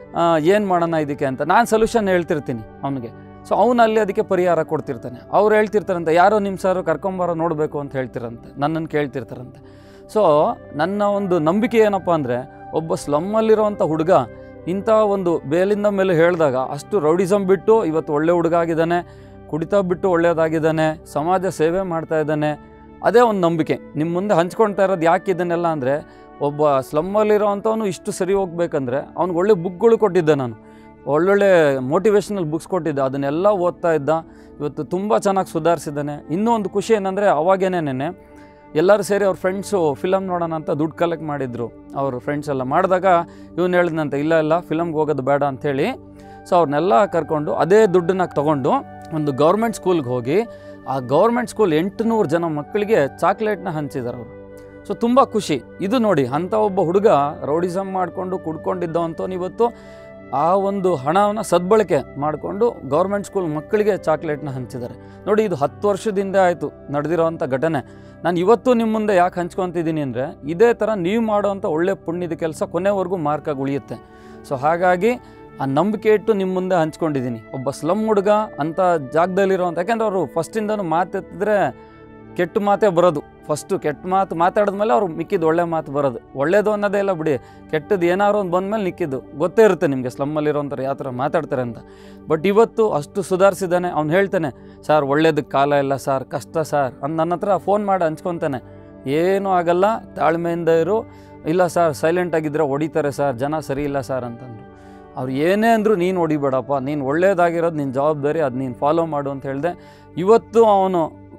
ಏನು ಮಾಡೋಣ ಇದಕ್ಕೆ ಅಂತ. ನಾನು ಸೊಲ್ಯೂಷನ್ ಹೇಳ್ತಿರ್ತೀನಿ ಅವನಿಗೆ. ಸೊ ಅವನಲ್ಲಿ ಅದಕ್ಕೆ ಪರಿಹಾರ ಕೊಡ್ತಿರ್ತಾನೆ. ಅವ್ರು ಹೇಳ್ತಿರ್ತಾರಂತೆ, ಯಾರೋ ನಿಮ್ಮ ಸರ್ ಕರ್ಕೊಂಬಾರೋ ನೋಡಬೇಕು ಅಂತ ಹೇಳ್ತಿರಂತೆ, ನನ್ನನ್ನು ಕೇಳ್ತಿರ್ತಾರಂತೆ. ಸೊ ನನ್ನ ಒಂದು ನಂಬಿಕೆ ಏನಪ್ಪ ಅಂದರೆ, ಒಬ್ಬ ಸ್ಲಮ್ಮಲ್ಲಿರೋವಂಥ ಹುಡುಗ ಇಂಥ ಒಂದು ಬೇಲಿಂದ ಮೇಲೆ ಹೇಳಿದಾಗ ಅಷ್ಟು ರೌಡಿಸಮ್ ಬಿಟ್ಟು ಇವತ್ತು ಒಳ್ಳೆ ಹುಡುಗ ಆಗಿದ್ದಾನೆ, ಕುಡಿತಾ ಬಿಟ್ಟು ಒಳ್ಳೆಯದಾಗಿದ್ದಾನೆ, ಸಮಾಜ ಸೇವೆ ಮಾಡ್ತಾ ಇದ್ದಾನೆ. ಅದೇ ಒಂದು ನಂಬಿಕೆ ನಿಮ್ಮ ಮುಂದೆ ಹಂಚ್ಕೊಳ್ತಾ ಇರೋದು. ಯಾಕೆ ಇದನ್ನೆಲ್ಲ ಅಂದರೆ, ಒಬ್ಬ ಸ್ಲಮ್ಮಲ್ಲಿರೋ ಅಂಥವನು ಇಷ್ಟು ಸರಿ ಹೋಗ್ಬೇಕಂದ್ರೆ ಅವ್ನಿಗೆ ಒಳ್ಳೆ ಬುಕ್ಗಳು ಕೊಟ್ಟಿದ್ದೆ ನಾನು, ಒಳ್ಳೊಳ್ಳೆ ಮೋಟಿವೇಶ್ನಲ್ ಬುಕ್ಸ್ ಕೊಟ್ಟಿದ್ದೆ, ಅದನ್ನೆಲ್ಲ ಓದ್ತಾ ಇದ್ದ. ಇವತ್ತು ತುಂಬ ಚೆನ್ನಾಗಿ ಸುಧಾರಿಸಿದ್ದಾನೆ. ಇನ್ನೂ ಒಂದು ಖುಷಿ ಏನಂದರೆ, ಅವಾಗೇನೇನೆ ಎಲ್ಲರೂ ಸೇರಿ ಅವ್ರ ಫ್ರೆಂಡ್ಸು ಫಿಲಮ್ ನೋಡೋಣ ಅಂತ ದುಡ್ಡು ಕಲೆಕ್ಟ್ ಮಾಡಿದ್ರು. ಅವರು ಫ್ರೆಂಡ್ಸ್ ಎಲ್ಲ ಮಾಡಿದಾಗ ಇವನು ಹೇಳಿದಂತೆ, ಇಲ್ಲ ಫಿಲಮ್ಗೆ ಹೋಗೋದು ಬೇಡ ಅಂಥೇಳಿ. ಸೊ ಅವ್ರನ್ನೆಲ್ಲ ಕರ್ಕೊಂಡು ಅದೇ ದುಡ್ಡನ್ನ ತೊಗೊಂಡು ಒಂದು ಗೌರ್ಮೆಂಟ್ ಸ್ಕೂಲ್ಗೆ ಹೋಗಿ, ಆ ಗೌರ್ಮೆಂಟ್ ಸ್ಕೂಲ್ 800 ಜನ ಮಕ್ಕಳಿಗೆ ಚಾಕ್ಲೇಟ್ನ ಹಂಚಿದ್ದಾರೆ ಅವರು. ಸೊ ತುಂಬ ಖುಷಿ. ಇದು ನೋಡಿ, ಅಂಥ ಒಬ್ಬ ಹುಡುಗ ರೌಡಿಸಮ್ ಮಾಡಿಕೊಂಡು ಕುಡ್ಕೊಂಡಿದ್ದವಂಥವ್ನು ಇವತ್ತು ಆ ಒಂದು ಹಣವನ್ನು ಸದ್ಬಳಕೆ ಮಾಡಿಕೊಂಡು ಗೌರ್ಮೆಂಟ್ ಸ್ಕೂಲ್ ಮಕ್ಕಳಿಗೆ ಚಾಕ್ಲೇಟ್ನ ಹಂಚಿದ್ದಾರೆ. ನೋಡಿ, ಇದು 10 ವರ್ಷದಿಂದ ಆಯಿತು ನಡೆದಿರೋವಂಥ ಘಟನೆ. ನಾನು ಇವತ್ತು ನಿಮ್ಮ ಮುಂದೆ ಯಾಕೆ ಹಂಚ್ಕೊತಿದ್ದೀನಿ ಅಂದರೆ, ಇದೇ ಥರ ನೀವು ಮಾಡೋವಂಥ ಒಳ್ಳೆ ಪುಣ್ಯದ ಕೆಲಸ ಕೊನೆವರೆಗೂ ಮಾರ್ಕಾಗಿ ಉಳಿಯುತ್ತೆ. ಸೊ ಹಾಗಾಗಿ ಆ ನಂಬಿಕೆ ಇಟ್ಟು ನಿಮ್ಮ ಮುಂದೆ ಹಂಚ್ಕೊಂಡಿದ್ದೀನಿ. ಒಬ್ಬ ಸ್ಲಮ್ ಹುಡುಗ ಅಂಥ ಜಾಗದಲ್ಲಿರೋವಂಥ, ಯಾಕೆಂದ್ರೆ ಅವರು ಫಸ್ಟಿಂದನೂ ಮಾತೆತ್ತಿದ್ರೆ ಕೆಟ್ಟ ಮಾತೇ ಬರೋದು. ಫಸ್ಟು ಕೆಟ್ಟ ಮಾತು ಮಾತಾಡಿದ್ಮೇಲೆ ಅವ್ರು ಮಿಕ್ಕಿದ್ದು ಒಳ್ಳೆ ಮಾತು ಬರೋದು. ಒಳ್ಳೇದು ಅನ್ನೋದೇ ಇಲ್ಲ ಬಿಡಿ, ಕೆಟ್ಟದ್ದು ಏನಾದ್ರು ಒಂದು ಬಂದಮೇಲೆ ನಿಕ್ಕಿದ್ದು ಗೊತ್ತೇ ಇರುತ್ತೆ ನಿಮಗೆ ಸ್ಲಮ್ಮಲ್ಲಿರೋಂಥವ್ರು ಯಾವ ಥರ ಮಾತಾಡ್ತಾರೆ ಅಂತ. ಬಟ್ ಇವತ್ತು ಅಷ್ಟು ಸುಧಾರಿಸಿದ್ದಾನೆ. ಅವ್ನು ಹೇಳ್ತಾನೆ, ಸರ್ ಒಳ್ಳೇದಕ್ಕೆ ಕಾಲ ಇಲ್ಲ ಸರ್, ಕಷ್ಟ ಸರ್ ಅಂತ ನನ್ನ ಹತ್ರ ಫೋನ್ ಮಾಡಿ ಹಂಚ್ಕೊತಾನೆ. ಏನೂ ಆಗಲ್ಲ, ತಾಳ್ಮೆಯಿಂದ ಇರು. ಇಲ್ಲ ಸರ್ ಸೈಲೆಂಟಾಗಿದ್ದರೆ ಹೊಡಿತಾರೆ ಸರ್, ಜನ ಸರಿ ಇಲ್ಲ ಸರ್ ಅಂತಂದರು. ಅವ್ರು ಏನೇ ಅಂದರೂ ನೀನು ಹೊಡಿಬೇಡಪ್ಪ, ನೀನು ಒಳ್ಳೇದಾಗಿರೋದು ನಿನ್ನ ಜವಾಬ್ದಾರಿ, ಅದು ನೀನು ಫಾಲೋ ಮಾಡು ಅಂತ ಹೇಳಿದೆ. ಇವತ್ತು ಅವನು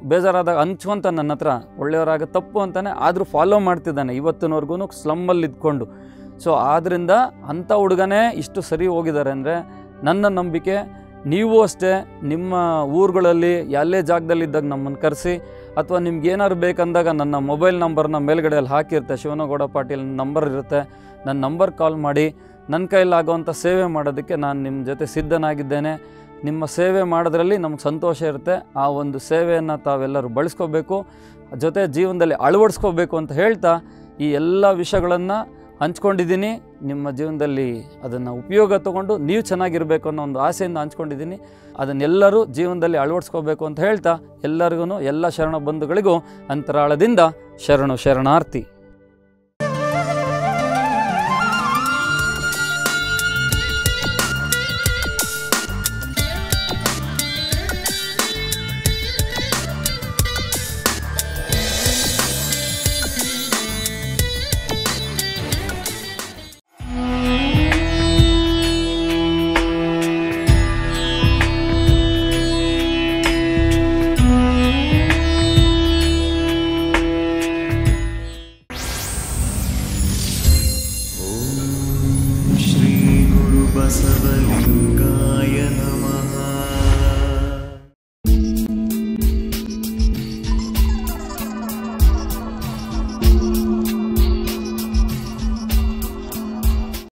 ಬೇಜಾರಾದಾಗ ಹಂಚ್ಕೊಂತ ನನ್ನ ಹತ್ರ ಒಳ್ಳೆಯವರಾಗ ತಪ್ಪು ಅಂತಾನೆ, ಆದರೂ ಫಾಲೋ ಮಾಡ್ತಿದ್ದಾನೆ ಇವತ್ತಿನವರೆಗೂ ಸ್ಲಮ್ಮಲ್ಲಿ ಇದ್ಕೊಂಡು. ಸೊ ಆದ್ದರಿಂದ ಅಂಥ ಹುಡುಗನೇ ಇಷ್ಟು ಸರಿ ಹೋಗಿದ್ದಾರೆ ಅಂದರೆ ನನ್ನ ನಂಬಿಕೆ. ನೀವು ಅಷ್ಟೇ ನಿಮ್ಮ ಊರುಗಳಲ್ಲಿ ಎಲ್ಲೇ ಜಾಗದಲ್ಲಿದ್ದಾಗ ನಮ್ಮನ್ನು ಕರೆಸಿ, ಅಥವಾ ನಿಮ್ಗೆ ಏನಾದ್ರು ಬೇಕಂದಾಗ ನನ್ನ ಮೊಬೈಲ್ ನಂಬರ್ನ ಮೇಲ್ಗಡೆಯಲ್ಲಿ ಹಾಕಿರುತ್ತೆ, ಶಿವನಗೌಡ ಪಾಟೀಲ್ ನಂಬರ್ ಇರುತ್ತೆ, ನನ್ನ ನಂಬರ್ ಕಾಲ್ ಮಾಡಿ. ನನ್ನ ಕೈಲಾಗುವಂಥ ಸೇವೆ ಮಾಡೋದಕ್ಕೆ ನಾನು ನಿಮ್ಮ ಜೊತೆ ಸಿದ್ಧನಾಗಿದ್ದೇನೆ. ನಿಮ್ಮ ಸೇವೆ ಮಾಡೋದ್ರಲ್ಲಿ ನಮ್ಗೆ ಸಂತೋಷ ಇರುತ್ತೆ. ಆ ಒಂದು ಸೇವೆಯನ್ನು ತಾವೆಲ್ಲರೂ ಬಳಸ್ಕೋಬೇಕು, ಜೊತೆ ಜೀವನದಲ್ಲಿ ಅಳವಡಿಸ್ಕೋಬೇಕು ಅಂತ ಹೇಳ್ತಾ ಈ ಎಲ್ಲ ವಿಷಯಗಳನ್ನು ಹಂಚ್ಕೊಂಡಿದ್ದೀನಿ. ನಿಮ್ಮ ಜೀವನದಲ್ಲಿ ಅದನ್ನು ಉಪಯೋಗ ತೊಗೊಂಡು ನೀವು ಚೆನ್ನಾಗಿರಬೇಕು ಅನ್ನೋ ಒಂದು ಆಸೆಯಿಂದ ಹಂಚ್ಕೊಂಡಿದ್ದೀನಿ. ಅದನ್ನೆಲ್ಲರೂ ಜೀವನದಲ್ಲಿ ಅಳವಡಿಸ್ಕೋಬೇಕು ಅಂತ ಹೇಳ್ತಾ ಎಲ್ಲರಿಗೂ, ಎಲ್ಲ ಶರಣ ಬಂಧುಗಳಿಗೂ ಅಂತರಾಳದಿಂದ ಶರಣಾರ್ಥಿ.